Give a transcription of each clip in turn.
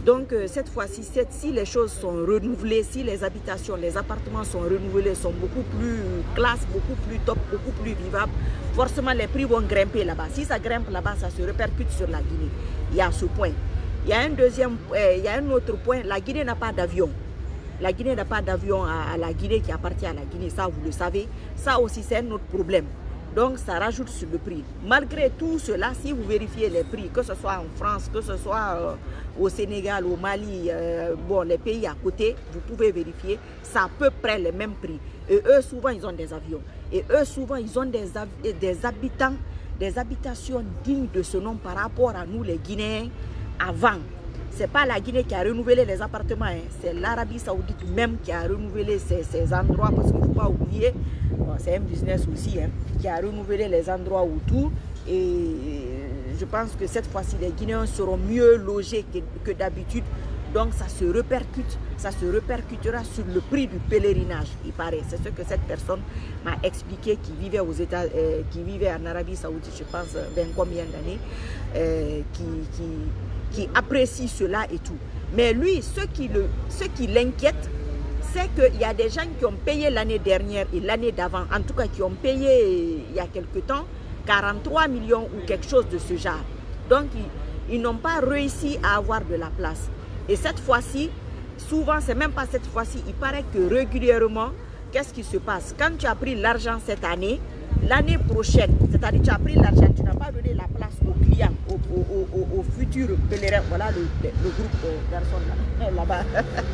Donc, cette fois-ci, si les choses sont renouvelées, si les habitations, les appartements sont renouvelés, sont beaucoup plus classe, beaucoup plus top, beaucoup plus vivables, forcément, les prix vont grimper là-bas. Si ça grimpe là-bas, ça se répercute sur la Guinée. Il y a ce point. Il y a un autre point. La Guinée n'a pas d'avion. La Guinée n'a pas d'avion à la Guinée qui appartient à la Guinée. Ça, vous le savez. Ça aussi, c'est un autre problème. Donc, ça rajoute sur le prix. Malgré tout cela, si vous vérifiez les prix, que ce soit en France, que ce soit au Sénégal, au Mali, bon, les pays à côté, vous pouvez vérifier, c'est à peu près les mêmes prix. Et eux, souvent, ils ont des avions. Et eux, souvent, ils ont des habitants, des habitations dignes de ce nom par rapport à nous, les Guinéens, avant. Ce n'est pas la Guinée qui a renouvelé les appartements, hein. C'est l'Arabie Saoudite même qui a renouvelé ces endroits, parce qu'il ne faut pas oublier, bon, c'est un business aussi, hein, qui a renouvelé les endroits autour. Et je pense que cette fois-ci, les Guinéens seront mieux logés que d'habitude. Donc ça se répercutera sur le prix du pèlerinage, il paraît. C'est ce que cette personne m'a expliqué, qui vivait aux États, qui vivait en Arabie Saoudite, je pense, combien d'années, qui apprécie cela et tout. Mais lui, ce qui l'inquiète, c'est qu'il y a des gens qui ont payé l'année dernière et l'année d'avant, en tout cas qui ont payé il y a quelque temps, 43 millions ou quelque chose de ce genre. Donc, ils n'ont pas réussi à avoir de la place. Et cette fois-ci, souvent, c'est même pas cette fois-ci, il paraît que régulièrement, qu'est-ce qui se passe? Quand tu as pris l'argent cette année, l'année prochaine, c'est-à-dire tu as pris l'argent, tu n'as pas donné la place aux clients, aux futurs pèlerins. Voilà le groupe de garçons là-bas.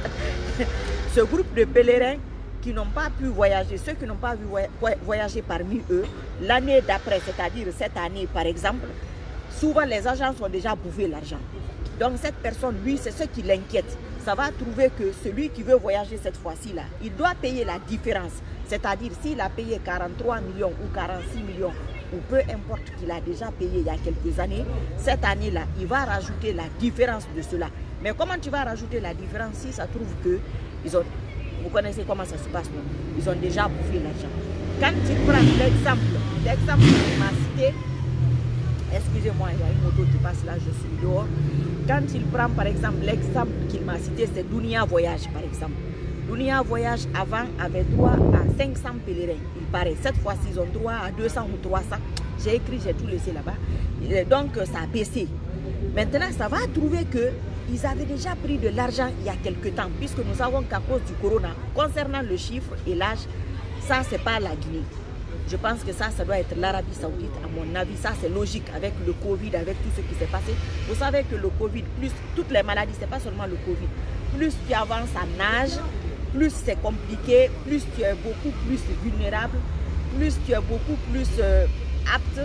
Ce groupe de pèlerins qui n'ont pas pu voyager, ceux qui n'ont pas pu voyager parmi eux, l'année d'après, c'est-à-dire cette année par exemple, souvent les agents ont déjà bouffé l'argent. Donc cette personne, lui, c'est ce qui l'inquiète. Ça va trouver que celui qui veut voyager cette fois-ci là, il doit payer la différence. C'est-à-dire s'il a payé 43 millions ou 46 millions, ou peu importe qu'il a déjà payé il y a quelques années, cette année-là, il va rajouter la différence de cela. Mais comment tu vas rajouter la différence si ça trouve que vous connaissez comment ça se passe, non? Ils ont déjà bouffé l'argent. Quand tu prends l'exemple qu'il m'a cité, excusez-moi, il y a une moto qui passe là, je suis dehors. Quand il prend par exemple l'exemple qu'il m'a cité, c'est Dounia Voyage par exemple. Dounia Voyage avant avait droit à 500 pèlerins, il paraît. Cette fois-ci, ils ont droit à 200 ou 300. J'ai écrit, j'ai tout laissé là-bas. Donc, ça a baissé. Maintenant, ça va trouver qu'ils avaient déjà pris de l'argent il y a quelque temps, puisque nous savons qu'à cause du corona, concernant le chiffre et l'âge, ça, c'est pas la Guinée. Je pense que ça doit être l'Arabie Saoudite, à mon avis. Ça, c'est logique avec le Covid, avec tout ce qui s'est passé. Vous savez que le Covid, plus toutes les maladies, c'est pas seulement le Covid. Plus tu avances en âge, plus c'est compliqué, plus tu es beaucoup plus vulnérable, plus tu es beaucoup plus apte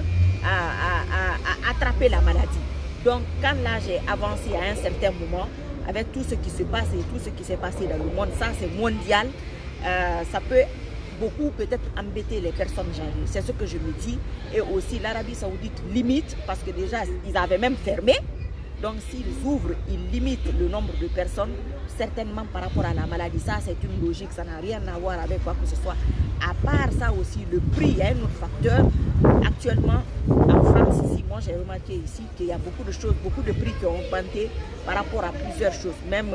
à attraper la maladie. Donc, quand l'âge est avancé à un certain moment, avec tout ce qui se passe et tout ce qui s'est passé dans le monde, ça c'est mondial, ça peut beaucoup peut-être embêter les personnes âgées. C'est ce que je me dis. Et aussi l'Arabie Saoudite limite, parce que déjà ils avaient même fermé. Donc s'ils ouvrent, ils limitent le nombre de personnes, certainement par rapport à la maladie. Ça c'est une logique, ça n'a rien à voir avec quoi que ce soit. À part ça aussi, le prix, il y a un autre facteur. Actuellement, en France, ici, moi j'ai remarqué ici qu'il y a beaucoup de choses, beaucoup de prix qui ont augmenté par rapport à plusieurs choses. Même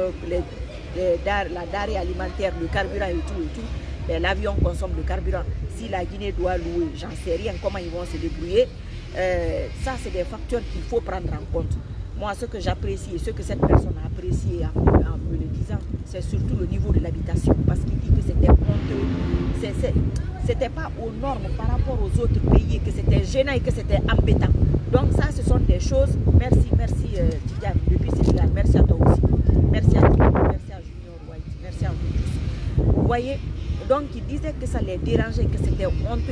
la denrée alimentaire, le carburant et tout. L'avion consomme le carburant. Si la Guinée doit louer, j'en sais rien comment ils vont se débrouiller. Ça, c'est des facteurs qu'il faut prendre en compte. Moi, ce que j'apprécie et ce que cette personne a apprécié en me le disant, c'est surtout le niveau de l'habitation. Parce qu'il dit que c'était honteux. C'était pas aux normes par rapport aux autres pays, que c'était gênant et que c'était embêtant. Donc ça, ce sont des choses. Merci Tidiane, depuis Sénégal. Merci à toi aussi. Merci à toi, merci à Junior White, merci à vous tous. Vous voyez? Donc, ils disaient que ça les dérangeait, que c'était honteux,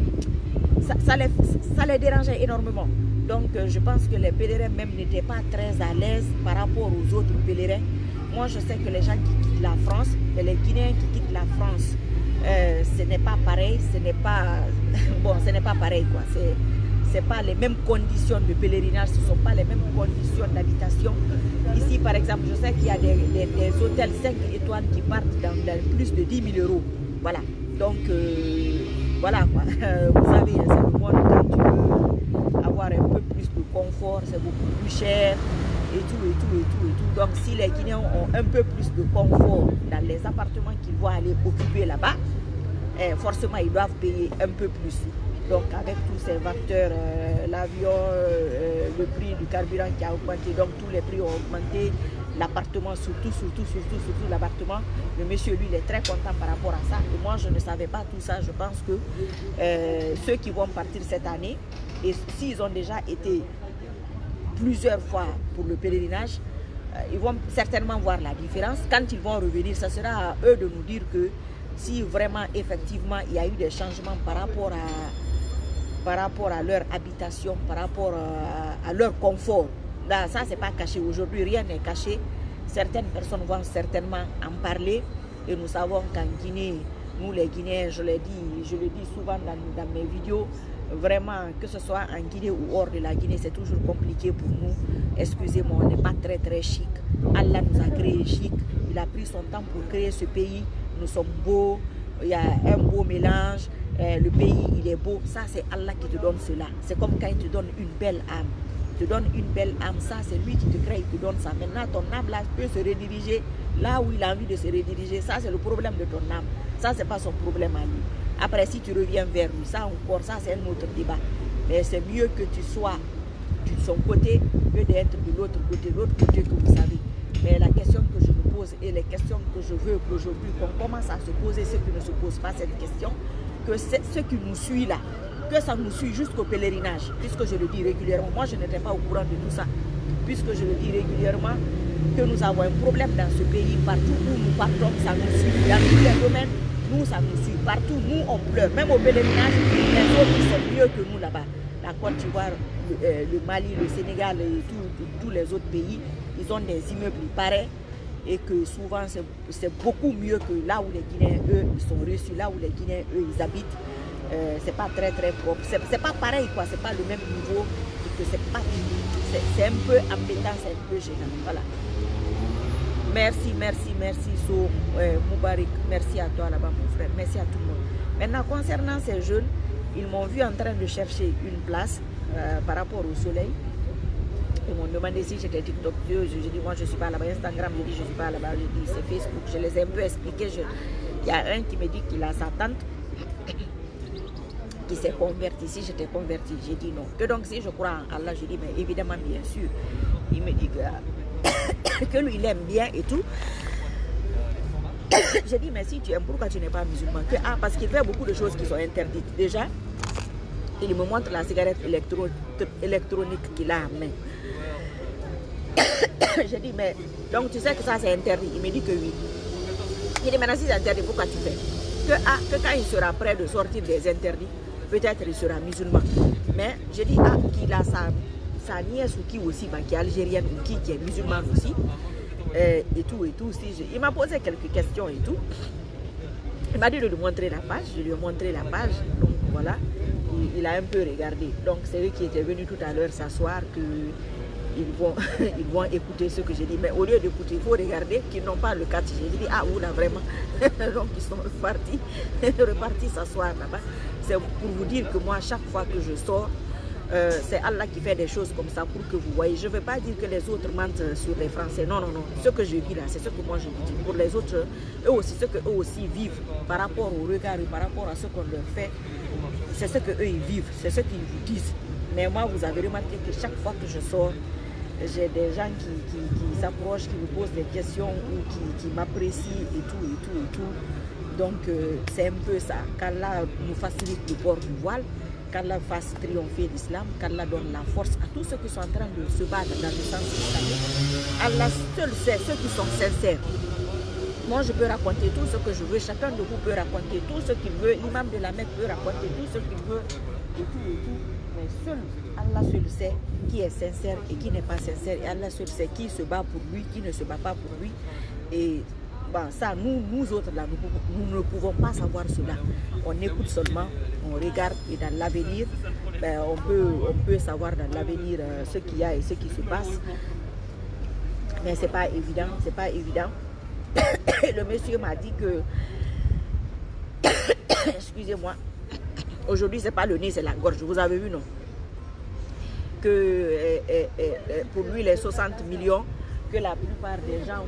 ça les dérangeait énormément. Donc, je pense que les pèlerins même n'étaient pas très à l'aise par rapport aux autres pèlerins. Moi, je sais que les gens qui quittent la France, et les Guinéens qui quittent la France, ce n'est pas pareil, ce n'est pas... Bon, ce n'est pas pareil, quoi. C'est pas les mêmes conditions de pèlerinage, ce ne sont pas les mêmes conditions d'habitation. Ici, par exemple, je sais qu'il y a des hôtels 5 étoiles qui partent dans plus de 10 000 €. Voilà. Donc, voilà quoi. Vous savez, c'est le monde quand tu veux avoir un peu plus de confort, c'est beaucoup plus cher. et tout, et tout, et tout, et tout. Donc, si les Guinéens ont un peu plus de confort dans les appartements qu'ils vont aller occuper là-bas, forcément, ils doivent payer un peu plus. Donc, avec tous ces facteurs, l'avion, le prix du carburant qui a augmenté, donc tous les prix ont augmenté, l'appartement, surtout l'appartement. Le monsieur, lui, il est très content par rapport à ça. Et moi, je ne savais pas tout ça. Je pense que ceux qui vont partir cette année, et s'ils ont déjà été plusieurs fois pour le pèlerinage, ils vont certainement voir la différence. Quand ils vont revenir, ça sera à eux de nous dire que si vraiment, effectivement, il y a eu des changements par rapport à leur habitation, par rapport à leur confort. Là, ça, c'est pas caché. Aujourd'hui, rien n'est caché. Certaines personnes vont certainement en parler. Et nous savons qu'en Guinée, nous les Guinéens, je le dis souvent dans mes vidéos, vraiment, que ce soit en Guinée ou hors de la Guinée, c'est toujours compliqué pour nous. Excusez-moi, on n'est pas très très chic. Allah nous a créé chic. Il a pris son temps pour créer ce pays. Nous sommes beaux. Il y a un beau mélange. Le pays, il est beau. Ça, c'est Allah qui te donne cela. C'est comme quand il te donne une belle âme. Il te donne une belle âme. Ça, c'est lui qui te crée, il te donne ça. Maintenant, ton âme là peut se rediriger là où il a envie de se rediriger. Ça, c'est le problème de ton âme. Ça, c'est pas son problème à lui. Après, si tu reviens vers lui, ça encore, ça, c'est un autre débat. Mais c'est mieux que tu sois de son côté que d'être de l'autre côté que vous savez. Mais la question que je me pose et les questions que je veux qu'aujourd'hui, qu'on commence à se poser, ceux qui ne se posent pas cette question, que ceux qui nous suivent là, que ça nous suit jusqu'au pèlerinage, puisque je le dis régulièrement. Moi, je n'étais pas au courant de tout ça, puisque je le dis régulièrement, que nous avons un problème dans ce pays, partout où nous partons, ça nous suit. Dans tous les domaines, nous, ça nous suit. Partout, nous, on pleure. Même au pèlerinage, les autres, c'est mieux que nous là-bas. La Côte d'Ivoire, le Mali, le Sénégal et tous les autres pays, ils ont des immeubles pareils. Et que souvent, c'est beaucoup mieux que là où les Guinéens, eux, ils sont reçus, là où les Guinéens, eux, ils habitent. C'est pas très très propre. C'est pas pareil, quoi. C'est pas le même niveau. C'est un peu embêtant, c'est un peu gênant. Voilà. Merci, So Moubarak. Merci à toi là-bas, mon frère. Merci à tout le monde. Maintenant, concernant ces jeunes, ils m'ont vu en train de chercher une place par rapport au soleil. Ils m'ont demandé si j'étais TikTok. J'ai dit, moi, je ne suis pas là-bas. Instagram, j'ai dit, je ne suis pas là-bas. J'ai dit, c'est Facebook. Je les ai un peu expliqués. Il y a un qui me dit qu'il a sa tante qui s'est convertie. Si j'étais convertie, j'ai dit non. Que donc, si je crois en Allah, je dis, mais évidemment, bien sûr. Il me dit que lui, il aime bien et tout. J'ai dit, mais si tu aimes, pourquoi tu n'es pas musulman? Parce qu'il fait beaucoup de choses qui sont interdites. Déjà, il me montre la cigarette électronique qu'il a en main. J'ai dit, mais donc tu sais que ça c'est interdit? Il me dit que oui. Il dit, maintenant si c'est interdit, pourquoi tu fais? Que quand il sera prêt de sortir des interdits, peut-être il sera musulman. Mais j'ai dit, qu'il a sa nièce ou qui aussi, qui est algérienne ou qui est musulmane aussi. Et tout. Il m'a posé quelques questions et tout. Il m'a dit de lui montrer la page. Je lui ai montré la page. Donc voilà. Il a un peu regardé. Donc c'est eux qui étaient venus tout à l'heure s'asseoir ils vont écouter ce que j'ai dit. Mais au lieu d'écouter, il faut regarder qu'ils n'ont pas le catch. J'ai dit, vous là vraiment. Donc ils sont repartis s'asseoir là-bas. C'est pour vous dire que moi, chaque fois que je sors, c'est Allah qui fait des choses comme ça pour que vous voyez. Je ne veux pas dire que les autres mentent sur les Français. Non. Ce que je vis là, c'est ce que moi je vous dis. Pour les autres, eux aussi, ce qu'eux aussi vivent par rapport au regard et par rapport à ce qu'on leur fait, c'est ce qu'eux ils vivent, c'est ce qu'ils vous disent. Mais moi, vous avez remarqué que chaque fois que je sors, j'ai des gens qui s'approchent, qui me posent des questions ou qui m'apprécient et tout. Donc, c'est un peu ça. Qu'Allah nous facilite le port du voile, qu'Allah fasse triompher l'islam, qu'Allah donne la force à tous ceux qui sont en train de se battre dans le sens islamique. Allah seul sait ceux qui sont sincères. Moi, je peux raconter tout ce que je veux. Chacun de vous peut raconter tout ce qu'il veut. L'imam de la Mecque peut raconter tout ce qu'il veut. Et tout. Mais seul, Allah seul sait qui est sincère et qui n'est pas sincère. Et Allah seul sait qui se bat pour lui, qui ne se bat pas pour lui. Et ça, nous autres, là, nous ne pouvons pas savoir cela. On écoute seulement, on regarde et dans l'avenir, on peut savoir dans l'avenir ce qu'il y a et ce qui se passe. Mais c'est pas évident. Le monsieur m'a dit que excusez-moi, aujourd'hui c'est pas le nez, c'est la gorge. Vous avez vu, non? que pour lui les 60 millions que la plupart des gens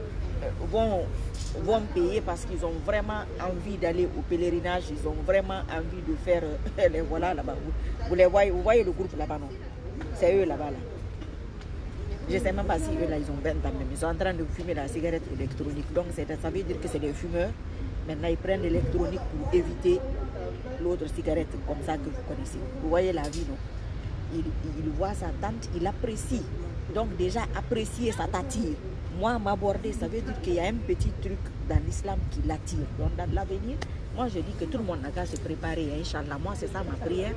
vont payer parce qu'ils ont vraiment envie d'aller au pèlerinage, ils ont vraiment envie de faire les voilà là-bas. Vous voyez le groupe là-bas, non? C'est eux là-bas. Là. Je ne sais même pas si eux là, ils ont 20 ans même. Ils sont en train de fumer la cigarette électronique. Donc ça veut dire que c'est des fumeurs. Maintenant, ils prennent l'électronique pour éviter l'autre cigarette comme ça que vous connaissez. Vous voyez la vie, non? Il voit sa tante, il apprécie. Donc déjà, apprécier, ça t'attire. Moi, m'aborder, ça veut dire qu'il y a un petit truc dans l'islam qui l'attire. Donc dans l'avenir, moi je dis que tout le monde n'a qu'à se préparer. Inch'Allah, moi c'est ça ma prière.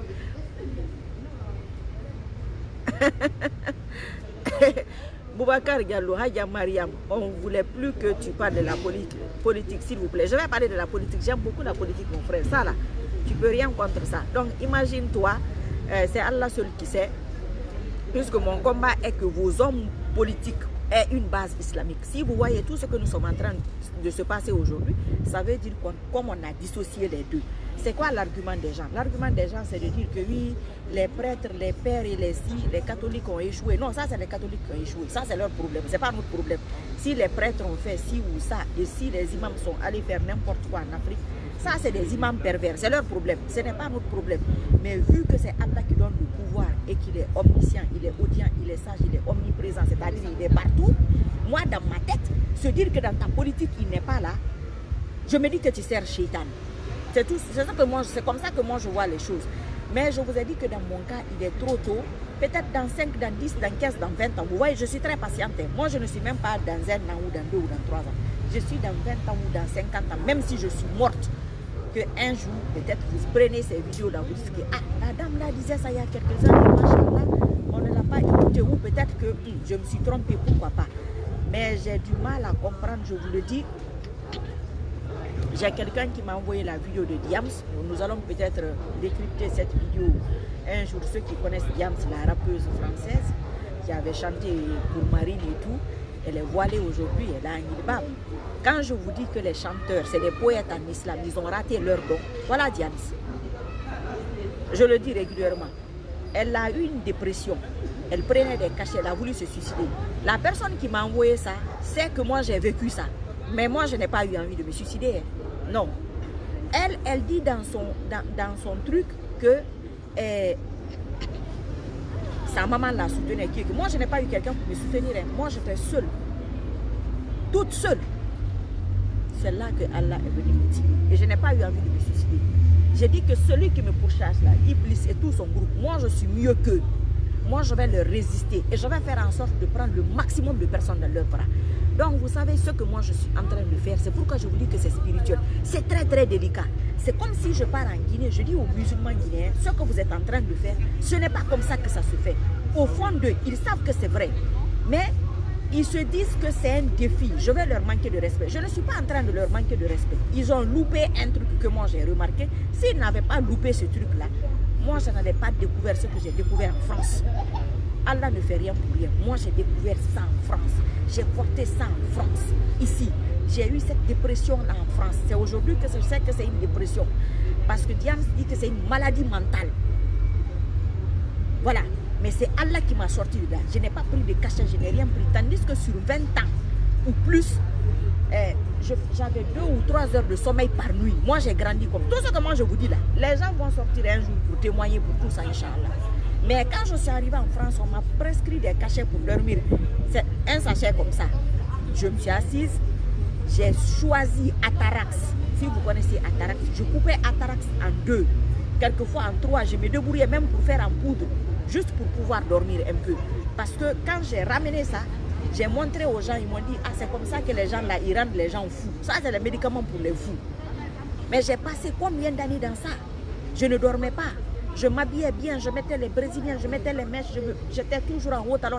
Boubacar Diallo, Hadja Mariam, on ne voulait plus que tu parles de la politique, s'il vous plaît. Je vais parler de la politique. J'aime beaucoup la politique, mon frère. Ça là, tu peux rien contre ça. Donc imagine-toi, c'est Allah seul qui sait. Puisque mon combat est que vos hommes politiques aient une base islamique. Si vous voyez tout ce que nous sommes en train de se passer aujourd'hui, ça veut dire comme on a dissocié les deux. C'est quoi l'argument des gens? L'argument des gens, c'est de dire que oui, les prêtres, les pères et les catholiques ont échoué. Non, ça c'est les catholiques qui ont échoué. Ça c'est leur problème, c'est pas notre problème. Si les prêtres ont fait ci ou ça, et si les imams sont allés faire n'importe quoi en Afrique, ça c'est des imams pervers, c'est leur problème. Ce n'est pas notre problème. Mais vu que c'est Allah qui donne le pouvoir et qu'il est omniscient, il est audient, il est sage, il est omniprésent, c'est-à-dire il est partout, moi dans ma tête, se dire que dans ta politique il n'est pas là, je me dis que tu sers Shaitan. C'est comme ça que moi je vois les choses. Mais je vous ai dit que dans mon cas, il est trop tôt. Peut-être dans 5, dans 10, dans 15, dans 20 ans. Vous voyez, je suis très patiente. Moi, je ne suis même pas dans 1 an ou dans 2 ou dans 3 ans. Je suis dans 20 ans ou dans 50 ans. Même si je suis morte, qu'un jour, peut-être vous prenez ces vidéos-là, vous dites que ah, la dame là disait ça il y a quelques années, machallah, on ne l'a pas écouté. Ou peut-être que je me suis trompée, pourquoi pas. Mais j'ai du mal à comprendre, je vous le dis. J'ai quelqu'un qui m'a envoyé la vidéo de Diams. Nous allons peut-être décrypter cette vidéo un jour. Ceux qui connaissent Diams, la rappeuse française, qui avait chanté pour Marine et tout, elle est voilée aujourd'hui, elle a un ilbab. Quand je vous dis que les chanteurs, c'est des poètes en islam, ils ont raté leur don. Voilà Diams. Je le dis régulièrement. Elle a eu une dépression. Elle prenait des cachets, elle a voulu se suicider. La personne qui m'a envoyé ça, sait que moi j'ai vécu ça. Mais moi, je n'ai pas eu envie de me suicider. Non. Elle dit dans son truc que sa maman la soutenait. Moi, je n'ai pas eu quelqu'un pour me soutenir. Moi, j'étais seule. Toute seule. C'est là que Allah est venu me dire. Et je n'ai pas eu envie de me suicider. J'ai dit que celui qui me pourchasse là, Iblis et tout son groupe, moi, je suis mieux qu'eux. Moi, je vais leur résister. Et je vais faire en sorte de prendre le maximum de personnes dans leurs bras. Donc, vous savez ce que moi je suis en train de faire. C'est pourquoi je vous dis que c'est spirituel. C'est très très délicat. C'est comme si je pars en Guinée, je dis aux musulmans guinéens, ce que vous êtes en train de faire, ce n'est pas comme ça que ça se fait. Au fond d'eux, ils savent que c'est vrai. Mais ils se disent que c'est un défi. Je vais leur manquer de respect. Je ne suis pas en train de leur manquer de respect. Ils ont loupé un truc que moi j'ai remarqué. S'ils n'avaient pas loupé ce truc-là, moi je n'avais pas découvert ce que j'ai découvert en France. Allah ne fait rien pour rien. Moi, j'ai découvert ça en France. J'ai porté ça en France. Ici, j'ai eu cette dépression là en France. C'est aujourd'hui que je sais que c'est une dépression. Parce que Diane dit que c'est une maladie mentale. Voilà. Mais c'est Allah qui m'a sorti de là. Je n'ai pas pris de cachet, je n'ai rien pris. Tandis que sur 20 ans ou plus, j'avais 2 ou 3 heures de sommeil par nuit. Moi, j'ai grandi comme tout ce que moi je vous dis là. Les gens vont sortir un jour pour témoigner pour tout ça, Inch'Allah. Mais quand je suis arrivée en France, on m'a prescrit des cachets pour dormir. C'est un sachet comme ça. Je me suis assise, j'ai choisi Atarax. Si vous connaissez Atarax, je coupais Atarax en 2. Quelquefois en 3, je me débrouillais même pour faire en poudre. Juste pour pouvoir dormir un peu. Parce que quand j'ai ramené ça, j'ai montré aux gens, ils m'ont dit, ah c'est comme ça que les gens là, ils rendent les gens fous. Ça c'est le médicament pour les fous. Mais j'ai passé combien d'années dans ça? Je ne dormais pas. Je m'habillais bien, je mettais les brésiliens, je mettais les mèches, j'étais toujours en haut talon.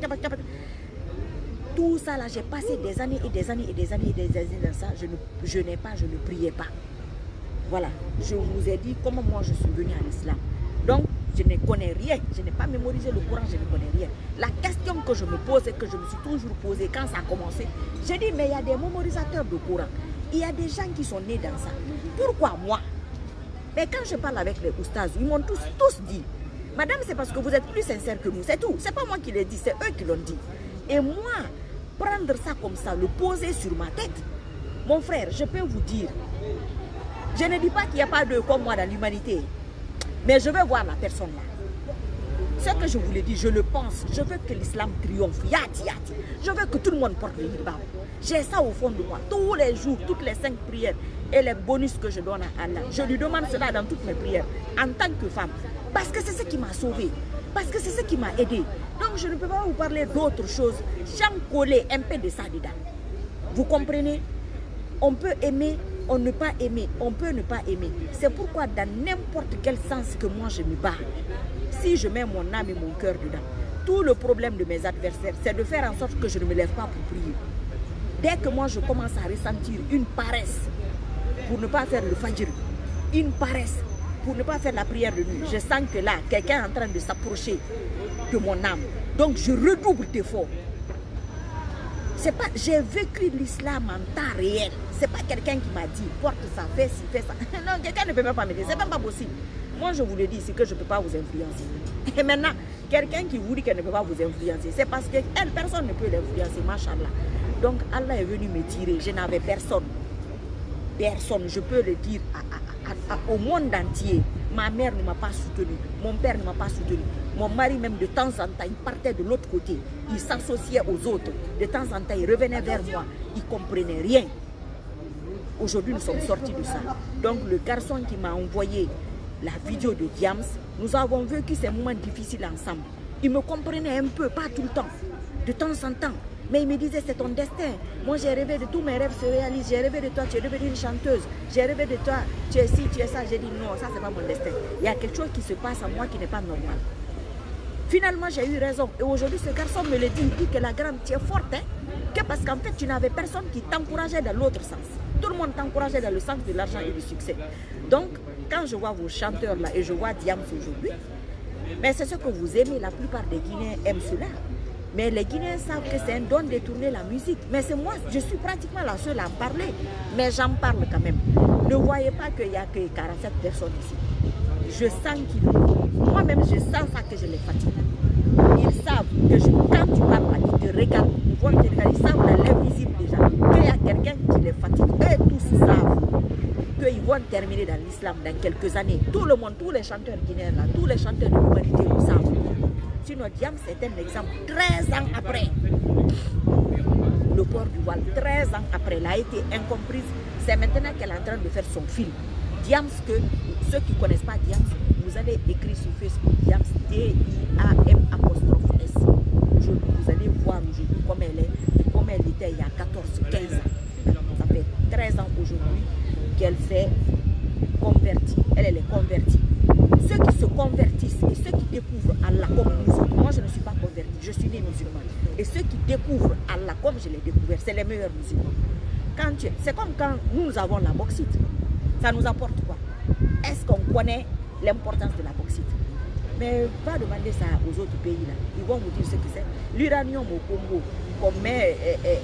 Tout ça là, j'ai passé des années et des années et des années et des années dans ça. Je n'ai pas, je ne priais pas. Voilà, je vous ai dit comment moi je suis venue à l'islam. Donc, je ne connais rien, je n'ai pas mémorisé le Coran, je ne connais rien. La question que je me pose et que je me suis toujours posée quand ça a commencé, j'ai dit, mais il y a des mémorisateurs de Coran. Il y a des gens qui sont nés dans ça. Pourquoi moi? Mais quand je parle avec les oustas, ils m'ont tous dit, Madame, c'est parce que vous êtes plus sincère que nous, c'est tout. C'est pas moi qui l'ai dit, c'est eux qui l'ont dit. Et moi, prendre ça comme ça, le poser sur ma tête, mon frère, je peux vous dire, je ne dis pas qu'il n'y a pas de comme moi dans l'humanité, mais je veux voir la personne là. Ce que je vous l'ai dit, je le pense. Je veux que l'islam triomphe. Yati, yati. Je veux que tout le monde porte le hijab. J'ai ça au fond de moi. Tous les jours, toutes les 5 prières et les bonus que je donne à Allah. Je lui demande cela dans toutes mes prières, en tant que femme. Parce que c'est ce qui m'a sauvée. Parce que c'est ce qui m'a aidée. Donc je ne peux pas vous parler d'autre chose. J'en collais un peu de ça dedans. Vous comprenez? On peut aimer, on ne pas aimer. On peut ne pas aimer. C'est pourquoi dans n'importe quel sens que moi je me bats, si je mets mon âme et mon cœur dedans, tout le problème de mes adversaires, c'est de faire en sorte que je ne me lève pas pour prier. Dès que moi je commence à ressentir une paresse pour ne pas faire le fajr, une paresse pour ne pas faire la prière de nuit, je sens que là, quelqu'un est en train de s'approcher de mon âme. Donc je redouble d'efforts. C'est pas, j'ai vécu l'islam en temps réel. C'est pas quelqu'un qui m'a dit, porte ça, fais ci, fais ça. Non, quelqu'un ne peut même pas me dire, c'est même pas possible. Moi, je vous le dis, c'est que je ne peux pas vous influencer. Et maintenant, quelqu'un qui vous dit qu'elle ne peut pas vous influencer, c'est parce que personne ne peut l'influencer, machallah. Donc, Allah est venu me tirer. Je n'avais personne. Personne, je peux le dire au monde entier. Ma mère ne m'a pas soutenu. Mon père ne m'a pas soutenu. Mon mari, même de temps en temps, il partait de l'autre côté. Il s'associait aux autres. De temps en temps, il revenait vers moi. Il ne comprenait rien. Aujourd'hui, nous sommes sortis de ça. Donc, le garçon qui m'a envoyé la vidéo de Diams, nous avons vécu ces moments difficiles ensemble. Il me comprenait un peu, pas tout le temps, de temps en temps. Mais il me disait, c'est ton destin. Moi, j'ai rêvé de tous mes rêves se réalisent. J'ai rêvé de toi, tu es devenue une chanteuse. J'ai rêvé de toi, tu es ci, tu es ça. J'ai dit, non, ça, c'est pas mon destin. Il y a quelque chose qui se passe en moi qui n'est pas normal. Finalement, j'ai eu raison. Et aujourd'hui, ce garçon me le dit. Il dit que la grande, tu es forte, hein? Que parce qu'en fait, tu n'avais personne qui t'encourageait dans l'autre sens. Tout le monde t'encourageait dans le sens de l'argent et du succès. Donc, quand je vois vos chanteurs là et je vois Diams aujourd'hui, mais c'est ce que vous aimez. La plupart des Guinéens aiment cela. Mais les Guinéens savent que c'est un don de tourner la musique. Mais c'est moi, je suis pratiquement la seule à en parler. Mais j'en parle quand même. Ne voyez pas qu'il n'y a que 47 personnes ici. Je sens qu'ils... Moi-même, je sens ça que je les fatigue. Ils savent que quand tu parles, ils te regardent. Ils vont te regarder. Ils savent dans l'invisible déjà qu'il y a quelqu'un qui les fatigue. Eux tous savent qu'ils vont terminer dans l'islam dans quelques années. Tout le monde, tous les chanteurs guinéens, là, tous les chanteurs de l'humanité le savent. Sinon, Diams c'est un exemple. 13 ans après, le port du voile, 13 ans après, elle a été incomprise. C'est maintenant qu'elle est en train de faire son film. Diams, que ceux qui ne connaissent pas Diams, vous allez écrire sur Facebook Diams, D-I-A-M''S. Vous allez voir aujourd'hui comme elle est, comme elle était il y a 14-15 ans. Ça fait 13 ans aujourd'hui qu'elle s'est convertie. Elle est convertie. Ceux qui se convertissent et ceux qui découvrent Allah comme nous autres, moi je ne suis pas convertie, je suis née musulmane. Et ceux qui découvrent Allah comme je l'ai découvert, c'est les meilleurs musulmans. C'est comme quand nous avons la bauxite. Ça nous apporte quoi? Est-ce qu'on connaît l'importance de la bauxite? Mais va demander ça aux autres pays là. Ils vont vous dire ce que c'est. L'uranium au Congo, qu'on met,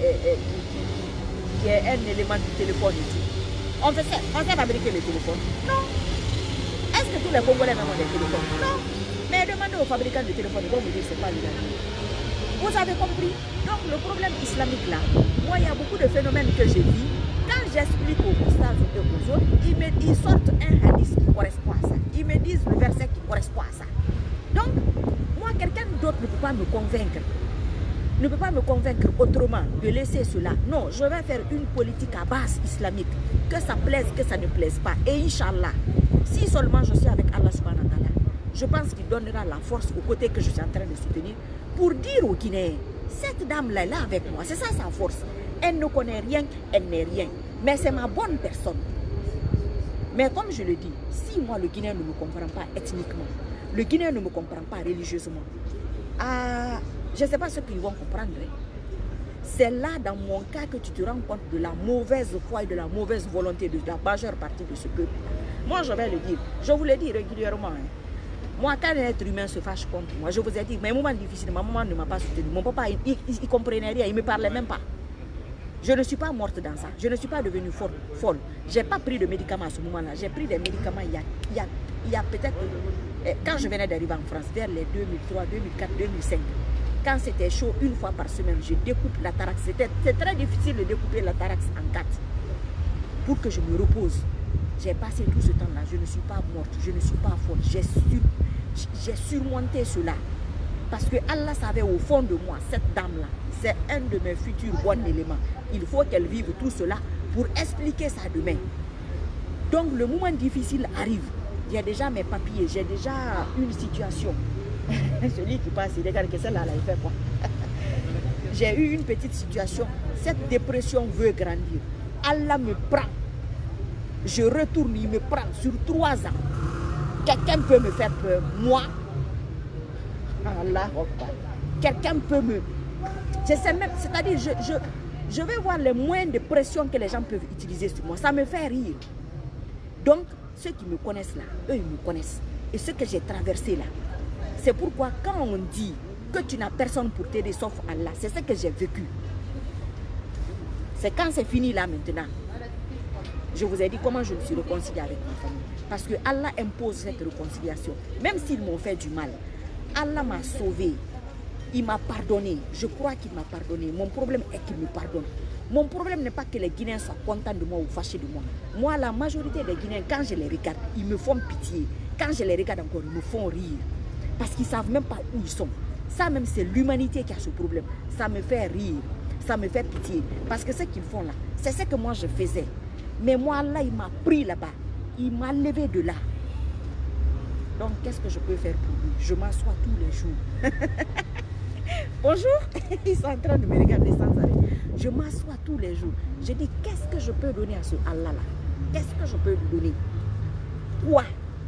qui est un élément du téléphone et tout. On sait fabriquer les téléphones? Non. Est-ce que tous les Congolais ont des téléphones? Non. Mais demandez aux fabricants de téléphones, ils vont vous dire que ce n'est pas l'uranium. Vous avez compris? Donc le problème islamique là, moi il y a beaucoup de phénomènes que j'ai vus. Quand j'explique aux oustas et aux autres, ils sortent un hadith qui correspond à ça. Ils me disent le verset qui correspond à ça. Donc, moi quelqu'un d'autre ne peut pas me convaincre. Ne peut pas me convaincre autrement de laisser cela. Non, je vais faire une politique à base islamique. Que ça plaise, que ça ne plaise pas. Et Inch'Allah, si seulement je suis avec Allah subhanahu wa ta'ala, je pense qu'il donnera la force au côté que je suis en train de soutenir pour dire aux Guinéens, cette dame-là est là avec moi, c'est ça sa force. Elle ne connaît rien, elle n'est rien. Mais c'est ma bonne personne. Mais comme je le dis, si moi le Guinéen ne me comprend pas ethniquement, le Guinéen ne me comprend pas religieusement, je ne sais pas ce qu'ils vont comprendre. C'est là, dans mon cas, que tu te rends compte de la mauvaise foi et de la mauvaise volonté de la majeure partie de ce peuple. Moi, je vais le dire. Je vous le dis régulièrement. Moi, quand un être humain se fâche contre moi, je vous ai dit, mes moments difficiles, ma maman ne m'a pas soutenu. Mon papa, il ne comprenait rien, il ne me parlait même pas. Je ne suis pas morte dans ça. Je ne suis pas devenue folle. Je n'ai pas pris de médicaments à ce moment-là. J'ai pris des médicaments il y a peut-être Quand je venais d'arriver en France, vers les 2003, 2004, 2005, quand c'était chaud, une fois par semaine, je découpe la tarax. C'est très difficile de découper la tarax en 4 pour que je me repose. J'ai passé tout ce temps-là. Je ne suis pas morte, je ne suis pas folle. J'ai surmonté cela. Parce que Allah savait au fond de moi, cette dame-là, c'est un de mes futurs bons éléments. Il faut qu'elle vive tout cela pour expliquer ça demain. Donc le moment difficile arrive. J'ai déjà mes papiers, j'ai déjà une situation. Celui qui passe, il regarde que celle-là, il fait quoi? J'ai eu une petite situation. Cette dépression veut grandir. Allah me prend. Je retourne, il me prend sur 3 ans. Quelqu'un peut me faire peur. Moi, Allah, quelqu'un peut me... Je sais même, c'est-à-dire, je vais voir les moyens de pression que les gens peuvent utiliser sur moi. Ça me fait rire. Donc, ceux qui me connaissent là, eux, ils me connaissent. Et ce que j'ai traversé là, c'est pourquoi quand on dit que tu n'as personne pour t'aider sauf Allah, c'est ce que j'ai vécu. C'est quand c'est fini là maintenant. Je vous ai dit comment je me suis réconciliée avec ma famille. Parce que Allah impose cette réconciliation. Même s'ils m'ont fait du mal, Allah m'a sauvé. Il m'a pardonné. Je crois qu'il m'a pardonné. Mon problème est qu'il me pardonne. Mon problème n'est pas que les Guinéens soient contents de moi ou fâchés de moi. Moi, la majorité des Guinéens, quand je les regarde, ils me font pitié. Quand je les regarde encore, ils me font rire. Parce qu'ils ne savent même pas où ils sont. Ça même, c'est l'humanité qui a ce problème. Ça me fait rire. Ça me fait pitié. Parce que ce qu'ils font là, c'est ce que moi je faisais. Mais moi, là, il m'a pris là-bas. Il m'a levé de là. Donc, qu'est-ce que je peux faire pour lui? Je m'assois tous les jours. Bonjour. Ils sont en train de me regarder sans arrêt. Je m'assois tous les jours. Je dis, qu'est-ce que je peux donner à ce Allah-là? Qu'est-ce que je peux lui donner? Quoi?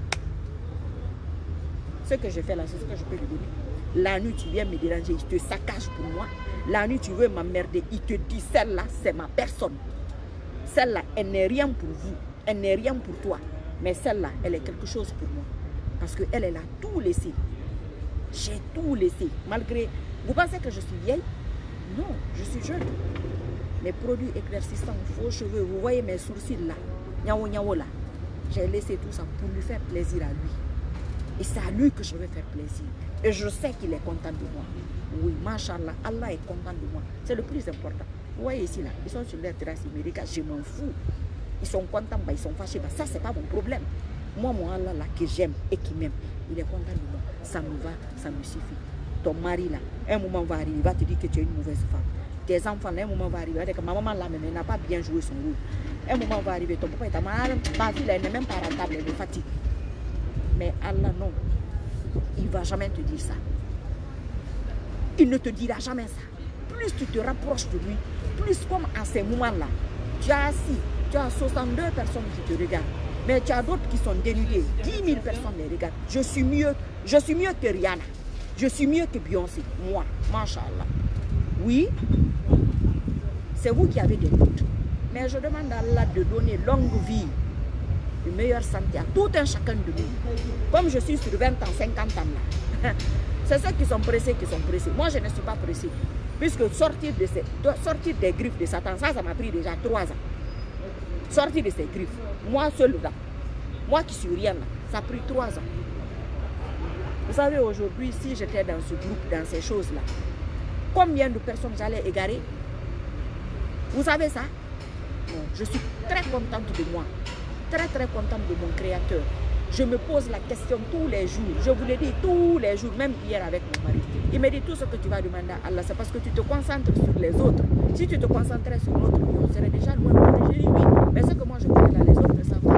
Ce que je fais là, c'est ce que je peux lui donner. La nuit, tu viens me déranger, il te saccage pour moi. La nuit, tu veux m'emmerder, il te dit, celle-là, c'est ma personne. Celle-là, elle n'est rien pour vous. Elle n'est rien pour toi. Mais celle-là, elle est quelque chose pour moi. Parce qu'elle, elle a tout laissé. J'ai tout laissé. Malgré... Vous pensez que je suis vieille? Non, je suis jeune. Mes produits éclaircissants, faux cheveux, vous voyez mes sourcils là. Niao, niao là. J'ai laissé tout ça pour lui faire plaisir à lui. Et c'est à lui que je vais faire plaisir. Et je sais qu'il est content de moi. Oui, machallah, Allah est content de moi. C'est le plus important. Vous voyez ici là, ils sont sur leur terrasse, ils me regardent, je m'en fous. Ils sont contents, bah, ils sont fâchés. Bah, ça, c'est pas mon problème. Moi, mon Allah là, que j'aime et qui m'aime, il est content de moi. Ça me va, ça me suffit. Ton mari là, un moment va arriver, il va te dire que tu es une mauvaise femme. Tes enfants là, un moment va arriver, il va dire que ma maman là, même, elle n'a pas bien joué son rôle. Un moment va arriver, ton papa est malade, ma fille là, elle n'est même pas rentable, elle est fatiguée. Mais Allah, non, il ne va jamais te dire ça. Il ne te dira jamais ça. Plus tu te rapproches de lui, plus comme à ces moments-là, tu as assis, tu as 62 personnes qui te regardent. Mais tu as d'autres qui sont dénudées. 10 000 personnes les regardent. Je suis mieux que Rihanna. Je suis mieux que Beyoncé. Moi, machallah. Oui, c'est vous qui avez des doutes. Mais je demande à Allah de donner longue vie, une meilleure santé à tout un chacun de nous. Comme je suis sur 20 ans, 50 ans là. C'est ceux qui sont pressés qui sont pressés. Moi, je ne suis pas pressé. Puisque sortir des griffes de Satan, ça m'a pris déjà 3 ans. Sortir de ces griffes. Moi seul là. Moi qui suis rien là. Ça a pris 3 ans. Vous savez, aujourd'hui, si j'étais dans ce groupe, dans ces choses-là, combien de personnes j'allais égarer? Vous savez ça? Non, je suis très contente de moi. Très contente de mon Créateur. Je me pose la question tous les jours. Je vous l'ai dit tous les jours, même hier avec mon mari. Il me dit tout ce que tu vas demander à Allah, c'est parce que tu te concentres sur les autres. Si tu te concentrais sur l'autre, on serait déjà loin. J'ai dit oui, mais ce que moi je connais là, les autres ne savent pas.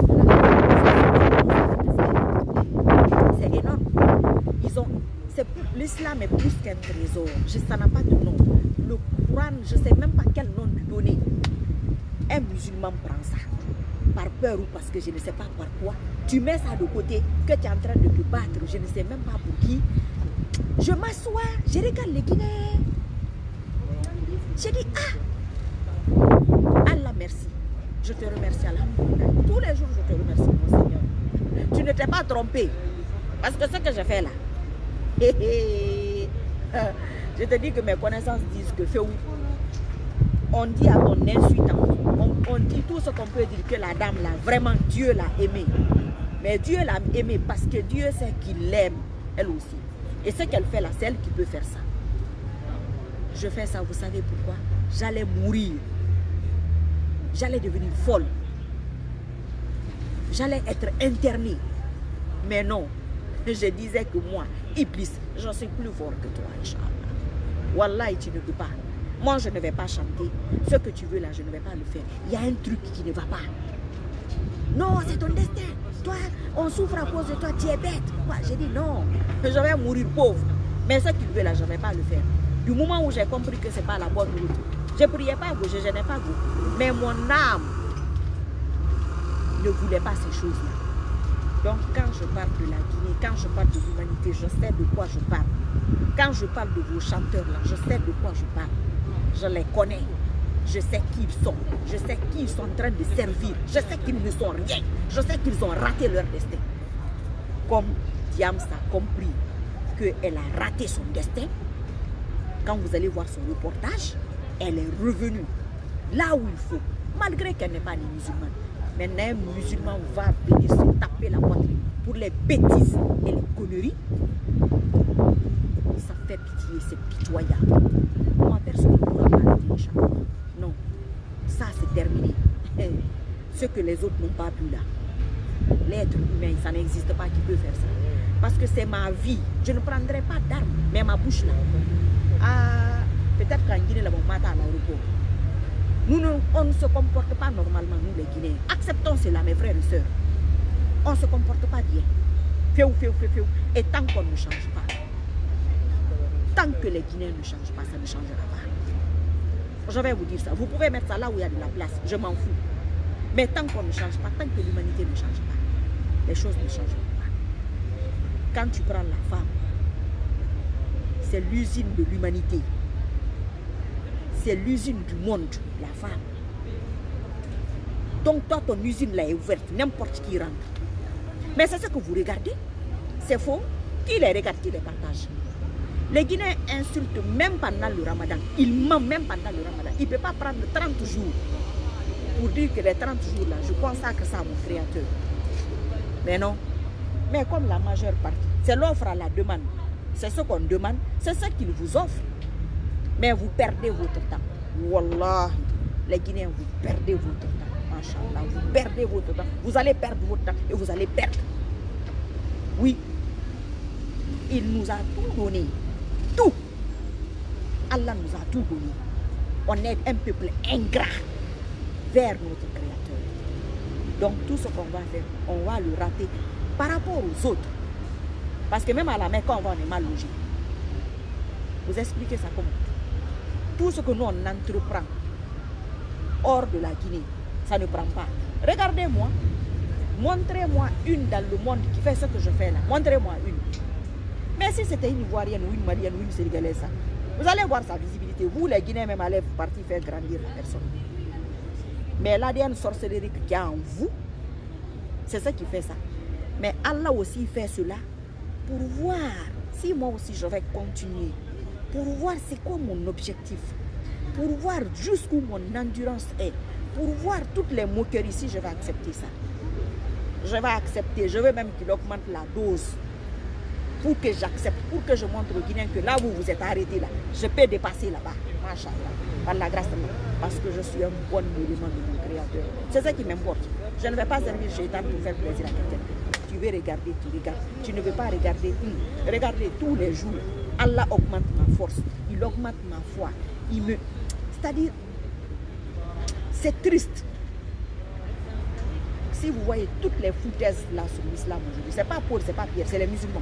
C'est énorme. L'islam est plus qu'un trésor. Ça n'a pas de nom. Le Coran, je ne sais même pas quel nom lui donner. Un musulman prend ça. Par peur ou parce que je ne sais pas par quoi. Tu mets ça de côté, que tu es en train de te battre, je ne sais même pas pour qui. Je m'assois, je regarde les Guinéens. Je dis, ah, Allah merci. Je te remercie, Allah. Tous les jours, je te remercie, mon Seigneur. Tu ne t'es pas trompé. Parce que ce que je fais là, je te dis que mes connaissances disent que Féou, on dit à ton insultant, on dit tout ce qu'on peut dire que la dame là, vraiment Dieu l'a aimé. Mais Dieu l'a aimée parce que Dieu sait qu'il l'aime, elle aussi. Et ce qu'elle fait là, c'est elle qui peut faire ça. Je fais ça, vous savez pourquoi? J'allais mourir. J'allais devenir folle. J'allais être internée. Mais non, je disais que moi, Iblis, je suis plus fort que toi, Inch'Allah. Wallahi, tu ne peux pas. Moi, je ne vais pas chanter. Ce que tu veux là, je ne vais pas le faire. Il y a un truc qui ne va pas. Non, c'est ton destin. Toi, on souffre à cause de toi, tu es bête. J'ai dit non, je vais mourir pauvre. Mais ce qu'il veut là, je ne vais pas le faire. Du moment où j'ai compris que ce n'est pas la bonne route, je ne priais pas vous, je ne gênais pas vous. Mais mon âme ne voulait pas ces choses-là. Donc quand je parle de la Guinée, quand je parle de l'humanité, je sais de quoi je parle. Quand je parle de vos chanteurs là, je sais de quoi je parle. Je les connais. Je sais qui ils sont. Je sais qui ils sont en train de servir. Je sais qu'ils ne sont rien. Je sais qu'ils ont raté leur destin. Comme Diams a compris qu'elle a raté son destin, quand vous allez voir son reportage, elle est revenue là où il faut, malgré qu'elle n'est pas une musulmane. Maintenant, un musulman va venir se taper la poitrine pour les bêtises et les conneries. Ça fait pitié, c'est pitoyable. Moi, personne ne pourra m'arrêter, Inch'Allah. Non, ça c'est terminé. Ce que les autres n'ont pas pu là. L'être humain, ça n'existe pas qui peut faire ça. Parce que c'est ma vie. Je ne prendrai pas d'armes, mais ma bouche là. Ah, peut-être qu'en Guinée, là, on m'a à l'aéroport. On ne se comporte pas normalement, nous les Guinéens. Acceptons cela, mes frères et sœurs. On ne se comporte pas bien. Féou. Et tant qu'on ne change pas, tant que les Guinéens ne changent pas, ça ne changera pas. Je vais vous dire ça. Vous pouvez mettre ça là où il y a de la place. Je m'en fous. Mais tant qu'on ne change pas, tant que l'humanité ne change pas, les choses ne changeront pas. Quand tu prends la femme, c'est l'usine de l'humanité. C'est l'usine du monde, la femme. Donc toi, ton usine là est ouverte, n'importe qui rentre. Mais c'est ce que vous regardez. C'est faux. Qui les regarde, qui les partage. Les Guinéens insultent même pendant le ramadan. Ils mentent même pendant le ramadan. Il ne peut pas prendre 30 jours pour dire que les 30 jours là, je consacre ça à mon créateur. Mais non. Mais comme la majeure partie, c'est l'offre à la demande. C'est ce qu'on demande, c'est ce qu'ils vous offrent. Mais vous perdez votre temps. Wallah, les Guinéens, vous perdez votre temps. Machallah, vous perdez votre temps. Vous allez perdre votre temps et vous allez perdre. Oui, il nous a tout donné. Tout. Allah nous a tout donné. On est un peuple ingrat vers notre Créateur. Donc tout ce qu'on va faire, on va le rater par rapport aux autres. Parce que même à la Mecque, quand on va, on est mal logé. Vous expliquez ça comment? Tout ce que nous on entreprend hors de la Guinée, ça ne prend pas. Regardez-moi. Montrez-moi une dans le monde qui fait ce que je fais là. Montrez-moi une. Mais si c'était une Ivoirienne ou une Malienne ou une Sénégalaise, vous allez voir sa visibilité. Vous, les Guinéens, même allez vous partir faire grandir la personne. Mais l'ADN sorcellerie qu'il y a en vous, c'est ça qui fait ça. Mais Allah aussi fait cela pour voir si moi aussi je vais continuer. Pour voir c'est quoi mon objectif. Pour voir jusqu'où mon endurance est. Pour voir toutes les moqueries, si je vais accepter ça. Je vais accepter, je veux même qu'il augmente la dose. Pour que j'accepte, pour que je montre aux Guinéens que là où vous êtes arrêtés là, je peux dépasser là-bas. Machallah. Par la grâce de Dieu. Parce que je suis un bon élément de mon Créateur. C'est ça qui m'importe. Je ne vais pas servir Shaitan pour faire plaisir à quelqu'un. Tu veux regarder, tu regardes. Tu ne veux pas regarder une. Regardez tous les jours. Allah augmente ma force. Il augmente ma foi. C'est-à-dire, c'est triste. Si vous voyez toutes les foutaises là sur l'islam aujourd'hui, c'est pas Paul, c'est pas Pierre, c'est les musulmans.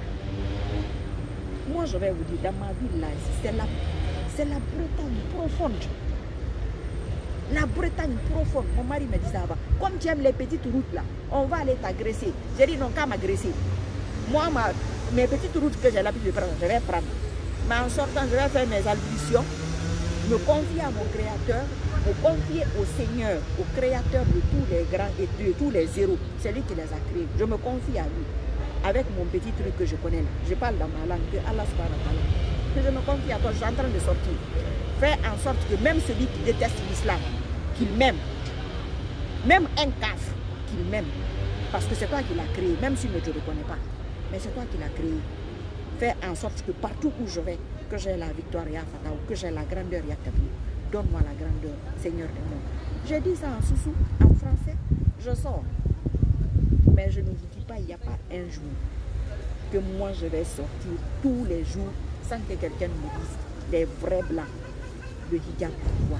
Moi, je vais vous dire, dans ma ville là, c'est la Bretagne profonde. La Bretagne profonde. Mon mari me disait avant, comme tu aimes les petites routes là, on va aller t'agresser. J'ai dit non, qu'à m'agresser. Moi, mes petites routes que j'ai l'habitude de prendre, je vais prendre. Mais en sortant, je vais faire mes ablutions, me confier à mon Créateur, me confier au Seigneur, au Créateur de tous les grands et de tous les zéros. C'est lui qui les a créés. Je me confie à lui. Avec mon petit truc que je connais là. Je parle dans ma langue, que Allah subhanahu wa ta'ala. Que je me confie à toi, je suis en train de sortir. Fais en sorte que même celui qui déteste l'islam, qu'il m'aime. Même un kafir, qu'il m'aime. Parce que c'est toi qui l'as créé, même s'il ne te reconnaît pas. Mais c'est toi qui l'as créé. Fais en sorte que partout où je vais, que j'ai la victoire Yafata ou que j'ai la grandeur Yakabi, donne-moi la grandeur, Seigneur des mondes. J'ai dit ça en soussou, en français, je sors. Mais je ne vous dis pas, il n'y a pas un jour que moi je vais sortir tous les jours sans que quelqu'un me dise des vrais blancs de hijab pour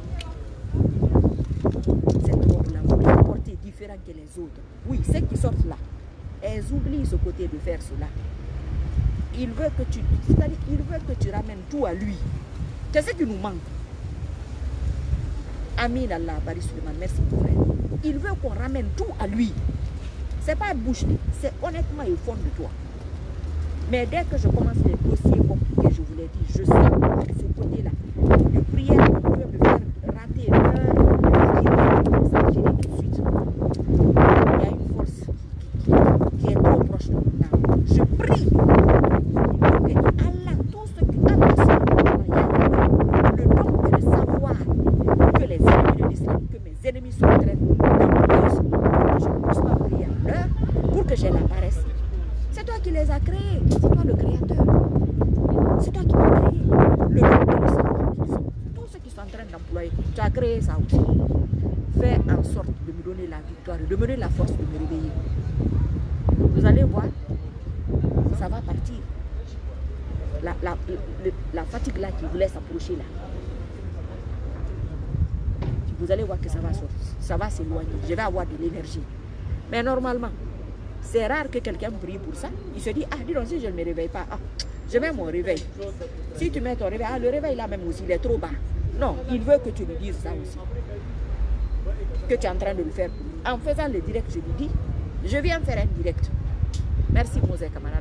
cette robe-là, vous la portez différent que les autres. Oui, ceux qui sortent là, elles oublient ce côté de faire cela. Il veut que tu, c'est-à-dire, il veut que tu ramènes tout à lui. C'est ce qui nous manque. Amin Allah, Bari Suleiman, merci mon frère. Il veut qu'on ramène tout à lui. C'est pas bouche, c'est honnêtement au fond de toi. Mais dès que je commence les dossiers compliqués, je vous l'ai dit, je sens ce côté-là. Les prières qu'on peut me faire rater l'heure, comme ça, j'ai dit tout de suite. Il y a une force qui est trop proche de mon âme. Je prie que Allah, tout ce que Allah le don et le savoir que les ennemis de l'islam, que mes ennemis sont en train d'employer ce monde pour que je ne puisse pas prier à l'heure, pour que j'ai la paresse. C'est toi qui les as créés, c'est toi le créateur. C'est toi qui m'as créé. Le don et le savoir qu'ils sont. Tous ceux qui sont en train d'employer, tu as créé ça aussi. Fais en sorte de me donner la victoire, de me donner la force de me réveiller. Vous allez voir, ça va partir. La fatigue là qui vous laisse approcher là. Vous allez voir que ça va sortir, ça va s'éloigner. Je vais avoir de l'énergie. Mais normalement, c'est rare que quelqu'un prie pour ça. Il se dit, ah, dis donc, si je ne me réveille pas, ah, je mets mon réveil. Si tu mets ton réveil, ah, le réveil là même aussi, il est trop bas. Non, il veut que tu lui dises ça aussi. Que tu es en train de le faire. En faisant le direct, je lui dis, je viens faire un direct. Merci, Mosé Kamara.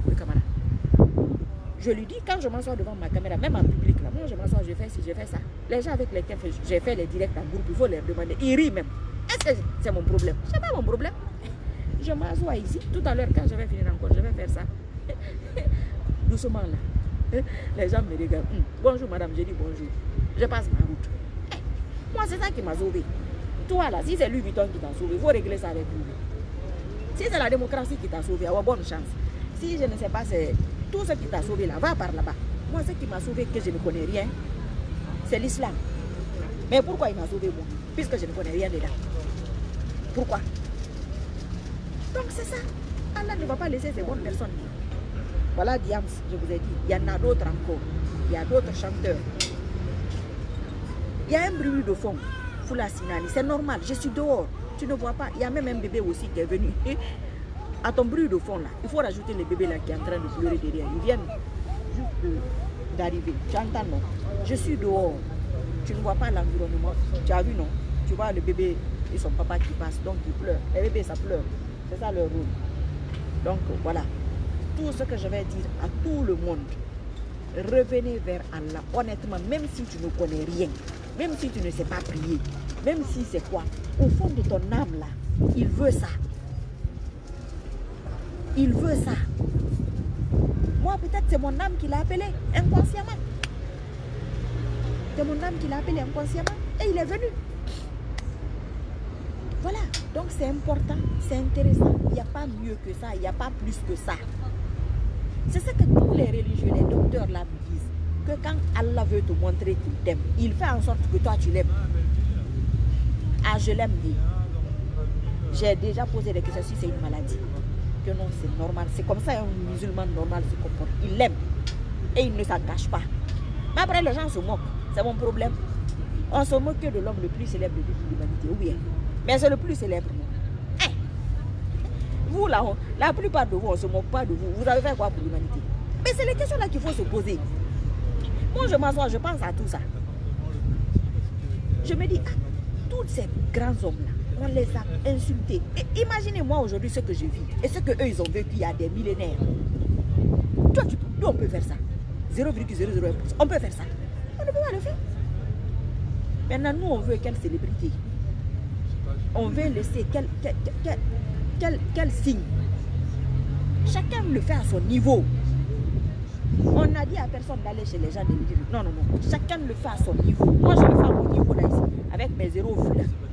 Je lui dis, quand je m'assois devant ma caméra, même en public, là, moi je m'assois, je fais ci, je fais ça. Les gens avec lesquels j'ai fait les directs en groupe, il faut leur demander. Ils rient même. Est-ce que c'est mon problème? C'est pas mon problème. Je m'assois ici. Tout à l'heure, quand je vais finir encore, je vais faire ça. Doucement là. Les gens me regardent. Bonjour madame, je dis bonjour. Je passe ma route. Moi, c'est ça qui m'a sauvé. Toi là, si c'est Louis Vuitton qui t'a sauvé, il faut régler ça avec lui. Si c'est la démocratie qui t'a sauvé, avoir bonne chance. Si je ne sais pas, c'est tout ce qui t'a sauvé là, va par là-bas. Moi, ce qui m'a sauvé, que je ne connais rien, c'est l'islam. Mais pourquoi il m'a sauvé moi? Puisque je ne connais rien dedans. Pourquoi? Donc c'est ça. Allah ne va pas laisser ces bonnes personnes. Voilà Diams, je vous ai dit. Il y en a d'autres encore. Il y a d'autres chanteurs. Il y a un bruit de fond. Foula Sinani, c'est normal. Je suis dehors. Tu ne vois pas. Il y a même un bébé aussi qui est venu. Et à ton bruit de fond là, il faut rajouter le bébé là qui est en train de pleurer derrière. Ils viennent juste d'arriver. Tu entends non? Je suis dehors. Tu ne vois pas l'environnement. Tu as vu non? Tu vois le bébé et son papa qui passe. Donc il pleure. Les bébés ça pleure. C'est ça leur rôle. Donc voilà. Tout ce que je vais dire à tout le monde. Revenez vers Allah. Honnêtement, même si tu ne connais rien. Même si tu ne sais pas prier. Même si c'est quoi. Au fond de ton âme là. Il veut ça. Il veut ça. Moi, peut-être c'est mon âme qui l'a appelé inconsciemment. C'est mon âme qui l'a appelé inconsciemment. Et il est venu. Voilà. Donc c'est important, c'est intéressant. Il n'y a pas mieux que ça. Il n'y a pas plus que ça. C'est ce que tous les religieux, les docteurs là me disent. Que quand Allah veut te montrer qu'il t'aime, il fait en sorte que toi tu l'aimes. Ah, je l'aime bien. J'ai déjà posé des questions si c'est une maladie. Que non, c'est normal. C'est comme ça un musulman normal se comporte. Il l'aime. Et il ne s'en cache pas. Mais après, les gens se moquent. C'est mon problème. On se moque de l'homme le plus célèbre de l'humanité. Oui. Mais c'est le plus célèbre. Hein? Vous, là, la plupart de vous, on ne se moque pas de vous. Vous avez fait quoi pour l'humanité? Mais c'est les questions là qu'il faut se poser. Moi, je m'assois, je pense à tout ça. Je me dis, ah, tous ces grands hommes-là, on les a insultés. Et imaginez-moi aujourd'hui ce que je vis et ce qu'eux, ils ont vécu il y a des millénaires. Toi, nous, on peut faire ça. 0,001%. On peut faire ça. On ne peut pas le faire. Maintenant, nous, on veut quelle célébrité? On veut laisser quel signe? Chacun le fait à son niveau. On n'a dit à personne d'aller chez les gens de lui dire non, non, non. Chacun le fait à son niveau. Moi, je le fais à mon niveau là ici, avec mes 0 vues là.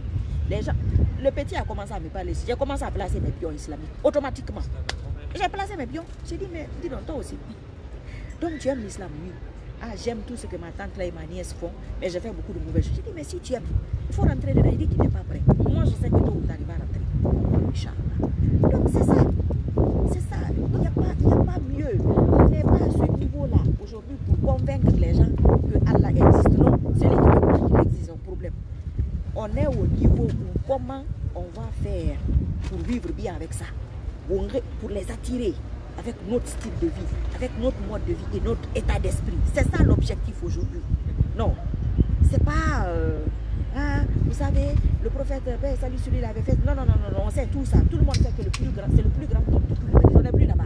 Les gens, le petit a commencé à me parler. J'ai commencé à placer mes pions islamiques, automatiquement. J'ai placé mes pions. J'ai dit, mais dis donc, toi aussi. Donc tu aimes l'islam, oui. Ah, j'aime tout ce que ma tante là et ma nièce font, mais j'ai fait beaucoup de mauvaises choses. J'ai dit, mais si tu aimes, il faut rentrer dedans. Il dit qu'il n'est pas prêt. Moi, je sais que tôt ou tard, il va rentrer. Inch'Allah. Donc c'est ça. C'est ça. Il n'y a pas mieux. On n'est pas à ce niveau-là aujourd'hui pour convaincre les gens que Allah existe. Non, celui qui veut pas qu'il existe, c'est un problème. On est au niveau où comment on va faire pour vivre bien avec ça, pour les attirer avec notre style de vie, avec notre mode de vie et notre état d'esprit. C'est ça l'objectif aujourd'hui. Non, c'est pas, vous savez, le prophète, salut celui il avait fait. Non, non, non, non, on sait tout ça. Tout le monde sait que c'est le plus grand homme de tout le monde. On n'est plus là-bas.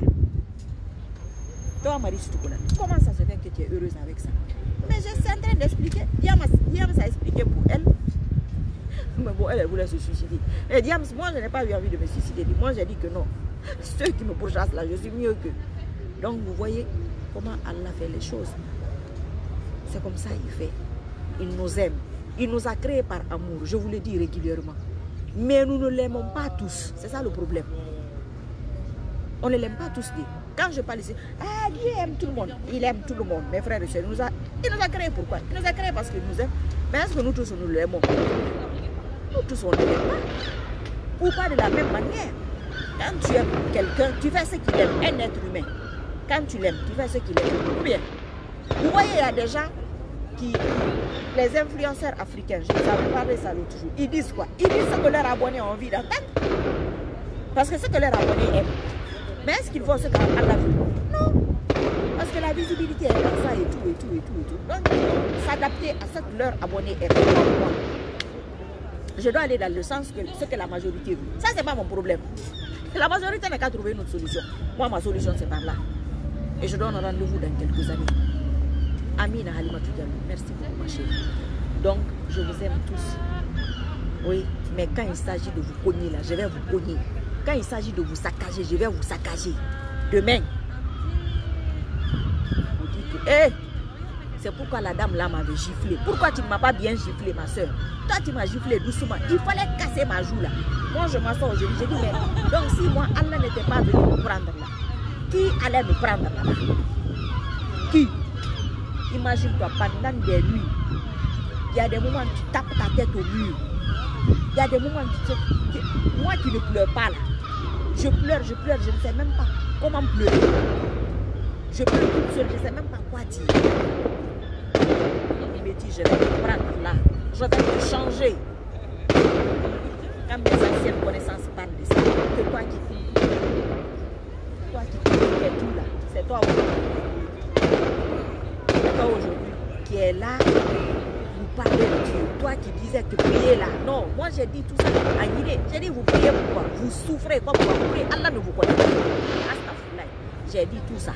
Toi, Marie Soukoula, comment ça se fait que tu es heureuse avec ça? Mais je suis en train d'expliquer. Diams a expliqué pour elle. Mais bon, elle voulait se suicider. Et Diams, moi, je n'ai pas eu envie de me suicider. Moi, j'ai dit que non. Ceux qui me pourchassent là, je suis mieux que. Donc, vous voyez comment Allah fait les choses. C'est comme ça il fait. Il nous aime. Il nous a créés par amour. Je vous le dis régulièrement. Mais nous ne l'aimons pas tous. C'est ça le problème. On ne l'aime pas tous. Quand je parle ici, ah, Dieu aime tout le monde. Il aime tout le monde. Mes frères et sœurs, il nous a créés pourquoi? Il nous a créés parce qu'il nous aime. Mais est-ce que nous tous, nous l'aimons? Nous tous, on ne l'aime pas. Ou pas de la même manière. Quand tu aimes quelqu'un, tu fais ce qu'il aime, un être humain. Quand tu l'aimes, tu fais ce qu'il aime. Ou bien, vous voyez, il y a des gens les influenceurs africains, je vous avais parlé ça l'autre jour, ils disent quoi? Ils disent ce que leurs abonnés ont envie d'entendre. Parce que ce que leurs abonnés aiment. Mais est-ce qu'ils font ce qu'Allah veut? Non. Parce que la visibilité est comme ça et tout, et tout, et tout, et tout. Donc, ils doivent s'adapter à ce que leurs abonnés aiment. Je dois aller dans le sens que ce que la majorité veut. Ça, c'est pas mon problème. La majorité n'a qu'à trouver une autre solution. Moi, ma solution, c'est par là. Et je donne rendez-vous dans quelques années. Amina Halimatou Diallo, merci beaucoup, ma chérie. Donc, je vous aime tous. Oui, mais quand il s'agit de vous cogner, là, je vais vous cogner. Quand il s'agit de vous saccager, je vais vous saccager. Demain, vous dites que, hé, c'est pourquoi la dame là m'avait giflé. Pourquoi tu ne m'as pas bien giflé, ma soeur? Toi, tu m'as giflé doucement. Il fallait casser ma joue là. Moi, je m'assois aujourd'hui. J'ai dit, mais donc si moi, Allah n'était pas venu me prendre là, qui allait me prendre là? Qui? Imagine-toi, pendant des nuits, il y a des moments où tu tapes ta tête au mur. Il y a des moments où moi qui ne pleure pas là, je pleure, je ne sais même pas comment pleurer. Je pleure toute seule, je ne sais même pas quoi dire. Il me dit, je vais te prendre là, je vais te changer. Quand mes anciennes connaissances parlent de ça, que toi qui fais tout là, c'est toi aujourd'hui qui est là vous parlez de Dieu. Toi qui disais que prier là. Non, moi j'ai dit tout ça en idée. J'ai dit vous priez pourquoi? Vous souffrez quoi? Pourquoi vous priez? Allah ne vous connaît pas. J'ai dit tout ça.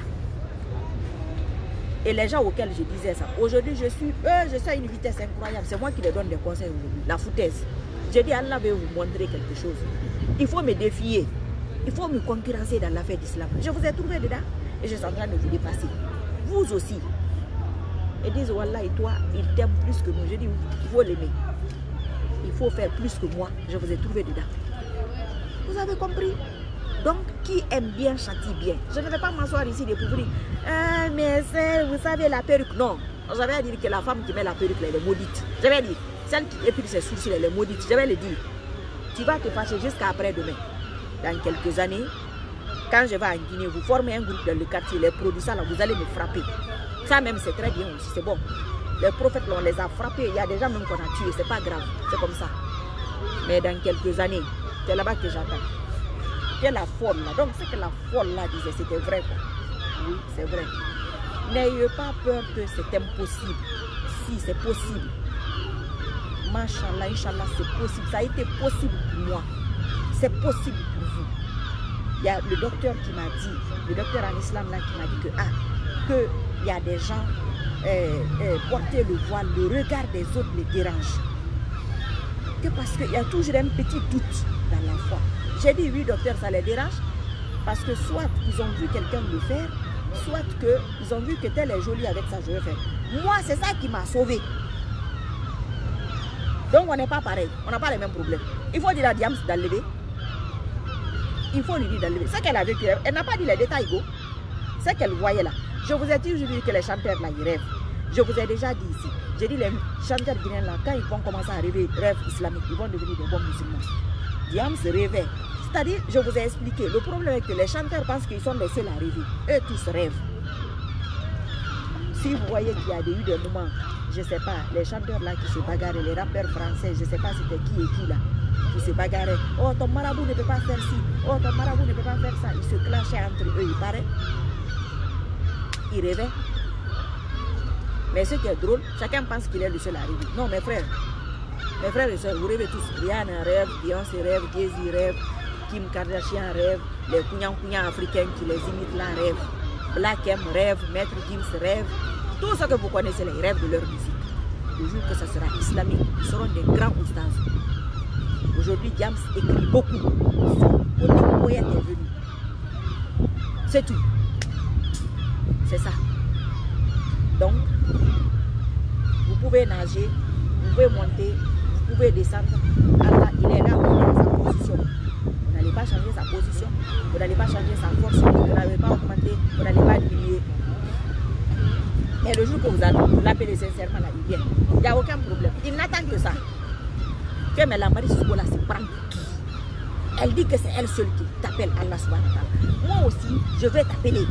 Et les gens auxquels je disais ça, aujourd'hui je suis à une vitesse incroyable. C'est moi qui les donne des conseils aujourd'hui. La foutaise. J'ai dit Allah veut vous montrer quelque chose. Il faut me défier. Il faut me concurrencer dans l'affaire d'islam. Je vous ai trouvé dedans et je suis en train de vous dépasser. Vous aussi. Et disent, Wallah, et toi, il t'aime plus que nous. Je dis, il faut l'aimer. Il faut faire plus que moi. Je vous ai trouvé dedans. Vous avez compris? Donc, qui aime bien, châtie bien. Je ne vais pas m'asseoir ici et pour dire, ah, mais c'est, vous savez, la perruque. Non. Je vais dire que la femme qui met la perruque, elle est maudite. Je vais dire, celle qui épile ses sourcils, elle est maudite. Je vais le dire. Tu vas te fâcher jusqu'à après-demain. Dans quelques années, quand je vais en Guinée, vous formez un groupe dans le quartier, les produits, ça, là, vous allez me frapper. Ça même, c'est très bien aussi, c'est bon. Les prophètes, là, on les a frappés. Il y a des gens même qu'on a tués, c'est pas grave. C'est comme ça. Mais dans quelques années, c'est là-bas que j'attends. C'est la folle là. Donc, ce que la folle là disait, c'était vrai, quoi. Oui, c'est vrai. N'ayez pas peur que c'est impossible. Si, c'est possible. Machallah, Inch'Allah, c'est possible. Ça a été possible pour moi. C'est possible pour vous. Il y a le docteur qui m'a dit, le docteur en islam là qui m'a dit que il y a des gens porter le voile, le regard des autres les dérange. Que parce qu'il y a toujours un petit doute dans la foi. J'ai dit oui docteur, ça les dérange parce que soit ils ont vu quelqu'un le faire, soit qu'ils ont vu que tel est joli avec ça, je vais faire. Moi c'est ça qui m'a sauvé. Donc on n'est pas pareil, on n'a pas les mêmes problèmes. Il faut dire à Diams d'enlever. Il faut lui dire d'enlever. C'est qu'elle a vécu, elle n'a pas dit les détails, go. C'est qu'elle voyait là. Je vous ai toujours dit que les chanteurs là, ils rêvent. Je vous ai déjà dit ici. J'ai dit les chanteurs guinéens là, quand ils vont commencer à rêver rêve islamique, ils vont devenir des bons musulmans. Diams rêvait. C'est-à-dire, je vous ai expliqué, le problème est que les chanteurs pensent qu'ils sont les seuls à rêver. Eux tous rêvent. Si vous voyez qu'il y a eu des moments, je ne sais pas, les chanteurs là qui se bagarraient, les rappeurs français, je ne sais pas c'était qui et qui là, qui se bagarraient. Oh, ton marabout ne peut pas faire ci. Oh, ton marabout ne peut pas faire ça. Ils se clashaient entre eux, il paraît. Ils rêvaient. Mais ce qui est drôle, chacun pense qu'il est le seul à rêver. Non, mes frères et soeurs, vous rêvez tous. Rihanna rêve, Beyoncé rêve, Jay-Z rêve, Kim Kardashian rêve, les Kounyan africains qui les imitent là rêvent. Black M rêve, Maître Gims rêve. Tout ce que vous connaissez, les rêves de leur musique. Le jour que ça sera islamique, ils seront des grands oustas. Aujourd'hui, Diams écrit beaucoup. Son côté poète est venu. C'est tout. C'est ça. Donc, vous pouvez nager, vous pouvez monter, vous pouvez descendre. Allah, il est là où il est dans sa position. Vous n'allez pas changer sa position, vous n'allez pas changer sa force, vous n'allez pas augmenter, vous n'allez pas diminuer. Mais le jour que vous l'appelez sincèrement, là, il vient. Il n'y a aucun problème. Il n'attend que ça. Que mais la Marie Soukola se prend pour qui? Elle dit que c'est elle seule qui t'appelle Allah subhanahu wa ta'ala. Moi aussi, je vais t'appeler.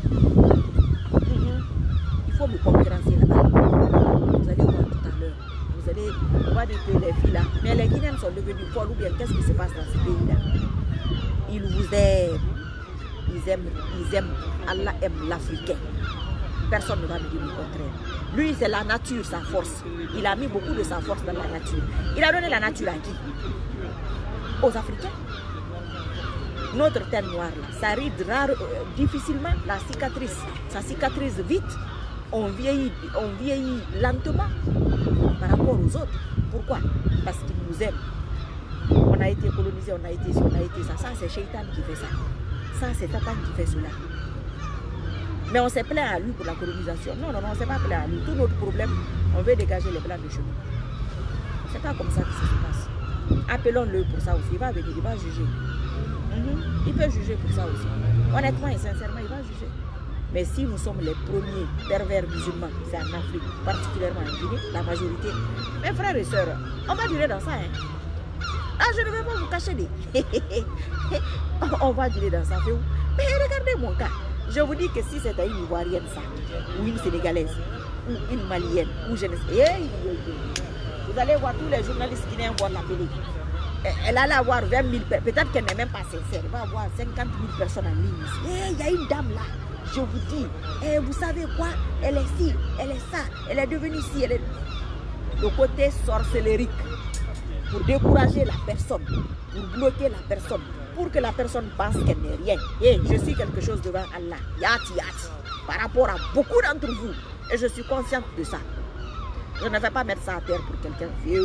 Il faut me concurrencer là-bas. Vous allez voir tout à l'heure. Vous allez, on va dire que les filles là, mais les Guinéens sont devenus folles ou bien qu'est-ce qui se passe dans ce pays-là? Ils vous aiment. Ils aiment. Allah aime l'Africain. Personne ne va me dire le contraire. Lui, c'est la nature, sa force. Il a mis beaucoup de sa force dans la nature. Il a donné la nature à qui? Aux Africains. Notre terre noire, là, ça ride rare, difficilement la cicatrice. Ça cicatrise vite. On vieillit lentement par rapport aux autres. Pourquoi? Parce qu'ils nous aiment. On a été colonisé, on a été ci, on a été ça. Ça, c'est Shaitan qui fait ça. Ça, c'est Satan qui fait cela. Mais on s'est plaint à lui pour la colonisation. Non, on ne s'est pas plaint à lui. Tout notre problème, on veut dégager les blancs de chez nous. C'est pas comme ça que ça se passe. Appelons-le pour ça aussi. Il va venir, il va juger. Il peut juger pour ça aussi. Honnêtement et sincèrement, il va juger. Mais si nous sommes les premiers pervers musulmans, c'est en Afrique, particulièrement en Guinée, la majorité. Mes frères et sœurs, on va durer dans ça. Hein. Ah, je ne vais pas vous cacher des. On va durer dans ça. Mais regardez mon cas. Je vous dis que si c'était une Ivoirienne, ça, ou une Sénégalaise, ou une Malienne, ou je ne sais, vous allez voir tous les journalistes guinéens voir la télé. Elle allait avoir 20 000 personnes, peut-être qu'elle n'est même pas sincère, elle va avoir 50 000 personnes en ligne. Il y a une dame là, je vous dis, vous savez quoi, elle est ci, elle est ça, elle est devenue ci, elle est... Le côté sorcellerique, pour décourager la personne, pour bloquer la personne, pour que la personne pense qu'elle n'est rien. Et je suis quelque chose devant Allah. Yati yati. Par rapport à beaucoup d'entre vous. Et je suis consciente de ça. Je ne vais pas mettre ça à terre pour quelqu'un vieux.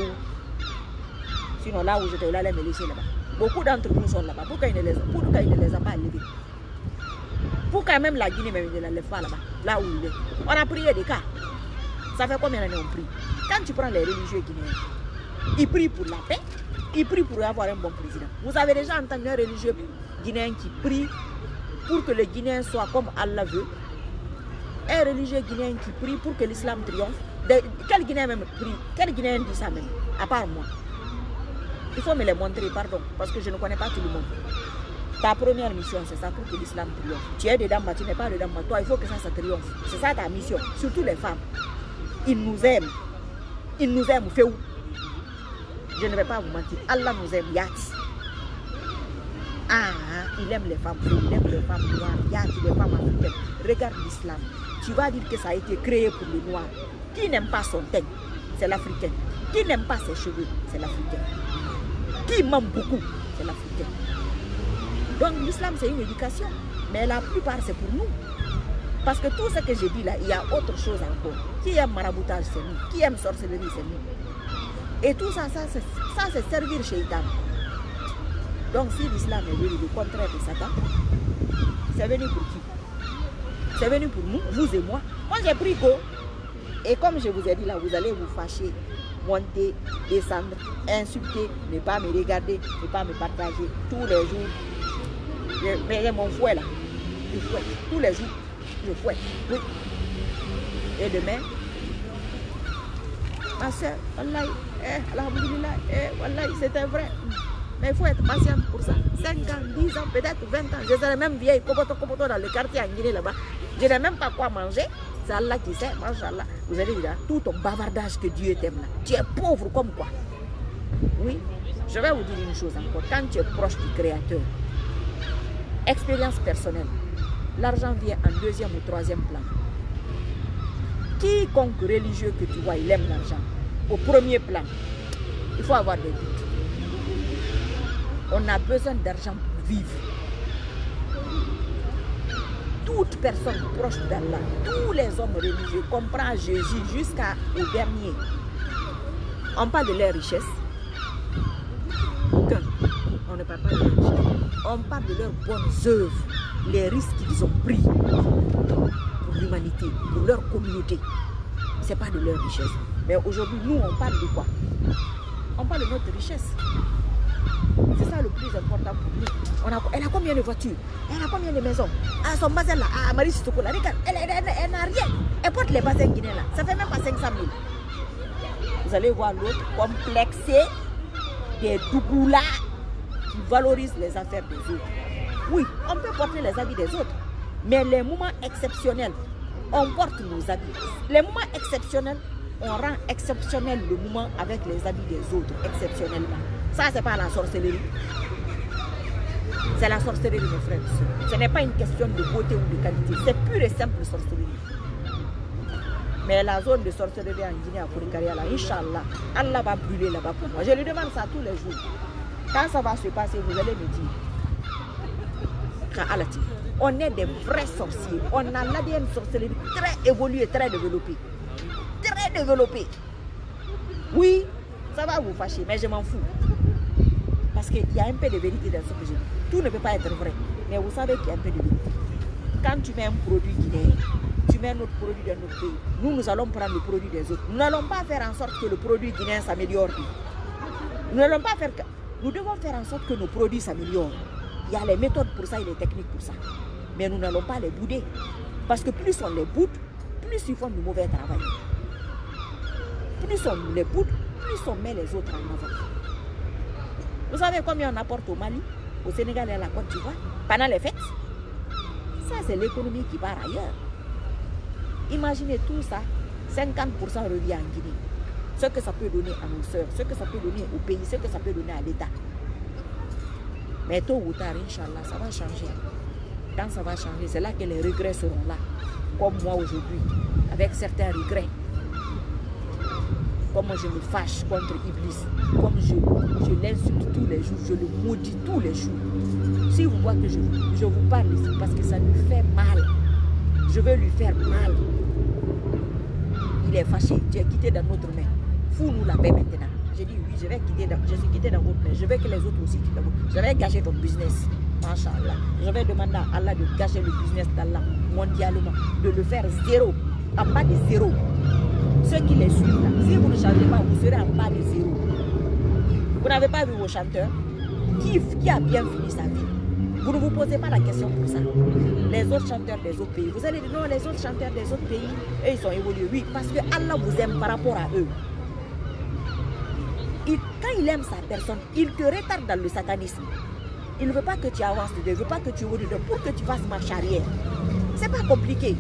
Sinon là où j'étais là, elle me laisser là-bas. Beaucoup d'entre vous sont là-bas. Pourquoi il ne les a pas levés? Pourquoi même la Guinée même, ne la lève pas là-bas? Là où il est. On a prié des cas. Ça fait combien d'années on prie? Quand tu prends les religieux guinéens, ils prient pour la paix. Ils prient pour avoir un bon président. Vous avez déjà entendu un religieux guinéen qui prie pour que les Guinéens soient comme Allah veut. Un religieux guinéen qui prie pour que l'islam triomphe. Quel Guinéen même prie? Quel Guinéen dit ça même? À part moi. Il faut me les montrer, pardon, parce que je ne connais pas tout le monde. Ta première mission, c'est ça, pour que l'islam triomphe. Tu es dedans, tu n'es pas dedans, toi, il faut que ça triomphe. C'est ça ta mission, surtout les femmes. Ils nous aiment. Ils nous aiment, fait où? Je ne vais pas vous mentir. Allah nous aime, Yati. Ah, il aime les femmes, il aime les femmes noires, Yati, les femmes africaines. Regarde l'islam. Tu vas dire que ça a été créé pour les noirs. Qui n'aime pas son teint? C'est l'Africain. Qui n'aime pas ses cheveux? C'est l'Africain. Qui m'aime beaucoup? C'est l'Africain. Donc l'islam, c'est une éducation. Mais la plupart, c'est pour nous. Parce que tout ce que j'ai dit là, il y a autre chose encore. Qui aime maraboutage, c'est nous. Qui aime sorcellerie, c'est nous. Et tout ça, c'est servir Shaitan. Donc si l'islam est venu le contraire de Satan, c'est venu pour qui? C'est venu pour nous, vous et moi. Moi j'ai pris go. Et comme je vous ai dit là, vous allez vous fâcher. monter, descendre, insulter, ne pas me regarder, ne pas me partager tous les jours. Mais mon fouet là, je fouette tous les jours, je fouette, oui. Et demain, ma soeur, wallahi, alhamdoulilah, wallahi, c'était vrai. Mais il faut être patient pour ça. 5 ans, 10 ans, peut-être 20 ans. Je serai même vieille, kopoto dans le quartier en Guinée là-bas. Je n'ai même pas quoi manger. C'est Allah qui sait, machallah. Vous allez dire, tout ton bavardage que Dieu t'aime là. Tu es pauvre comme quoi. Oui, je vais vous dire une chose encore. Quand tu es proche du Créateur, expérience personnelle, l'argent vient en deuxième ou troisième plan. Quiconque religieux que tu vois, il aime l'argent. Au premier plan, il faut avoir des doutes. On a besoin d'argent pour vivre. Toute personne proche d'Allah, tous les hommes religieux, comprend Jésus jusqu'au dernier. On parle de leur richesse. Aucun. On ne parle pas de leur richesse. On parle de leurs bonnes œuvres, les risques qu'ils ont pris pour l'humanité, pour leur communauté. Ce n'est pas de leur richesse. Mais aujourd'hui, nous, on parle de quoi? On parle de notre richesse. C'est ça le plus important pour nous. Elle a combien de voitures? Elle a combien de maisons? Ah, son bazin là, à Marie Sitokola, regarde, elle n'a rien. Elle porte les bazins guinéens là. Ça fait même pas 500 000. Vous allez voir l'autre complexé des dougoulas qui valorisent les affaires des autres. Oui, on peut porter les habits des autres. Mais les moments exceptionnels, on porte nos habits. Les moments exceptionnels, on rend exceptionnel le moment avec les habits des autres, exceptionnellement. Ça, c'est pas la sorcellerie. C'est la sorcellerie, mes frères. Ce n'est pas une question de beauté ou de qualité. C'est pure et simple sorcellerie. Mais la zone de sorcellerie en Guinée, à Fourikaria, là, Inch'Allah, Allah va brûler là-bas pour moi. Je lui demande ça tous les jours. Quand ça va se passer, vous allez me dire. On est des vrais sorciers. On a l'ADN sorcellerie très évolué, très développé. Très développé. Oui, ça va vous fâcher, mais je m'en fous. Parce qu'il y a un peu de vérité dans ce que je dis. Tout ne peut pas être vrai. Mais vous savez qu'il y a un peu de vérité. Quand tu mets un produit guinéen, tu mets notre produit dans notre pays. Nous allons prendre le produit des autres. Nous n'allons pas faire en sorte que le produit guinéen s'améliore. Nous n'allons pas faire... Nous devons faire en sorte que nos produits s'améliorent. Il y a les méthodes pour ça et les techniques pour ça. Mais nous n'allons pas les bouder. Parce que plus on les boude, plus ils font du mauvais travail. Plus on les boude, plus on met les autres en avant. Vous savez combien on apporte au Mali, au Sénégal et à la Côte d'Ivoire pendant les fêtes? Ça, c'est l'économie qui part ailleurs. Imaginez tout ça, 50% revient en Guinée. Ce que ça peut donner à nos soeurs, ce que ça peut donner au pays, ce que ça peut donner à l'État. Mais tôt ou tard, Inch'Allah, ça va changer. Quand ça va changer, c'est là que les regrets seront là. Comme moi aujourd'hui, avec certains regrets. Comme je me fâche contre Iblis, comme je l'insulte tous les jours, je le maudis tous les jours. Si vous voyez que je vous parle ici, parce que ça lui fait mal, je veux lui faire mal. Il est fâché, tu es quitté dans notre main. Fous-nous la paix maintenant. J'ai dit oui, je suis quitté dans votre main. Je veux que les autres aussi quittent dans votre main. Je vais gâcher ton business. Masha'Allah. Je vais demander à Allah de gâcher le business d'Allah mondialement, de le faire zéro, en bas de zéro. Ceux qui les suivent là, si vous ne changez pas, vous serez en bas de zéro. Vous n'avez pas vu vos chanteurs qui a bien fini sa vie. Vous ne vous posez pas la question pour ça. Les autres chanteurs des autres pays, vous allez dire non, les autres chanteurs des autres pays, eux ils sont évolués. Oui, parce que Allah vous aime par rapport à eux. Quand il aime sa personne, il te retarde dans le satanisme. Il ne veut pas que tu avances, il ne veut pas que tu évolues pour que tu fasses marche arrière. C'est pas compliqué.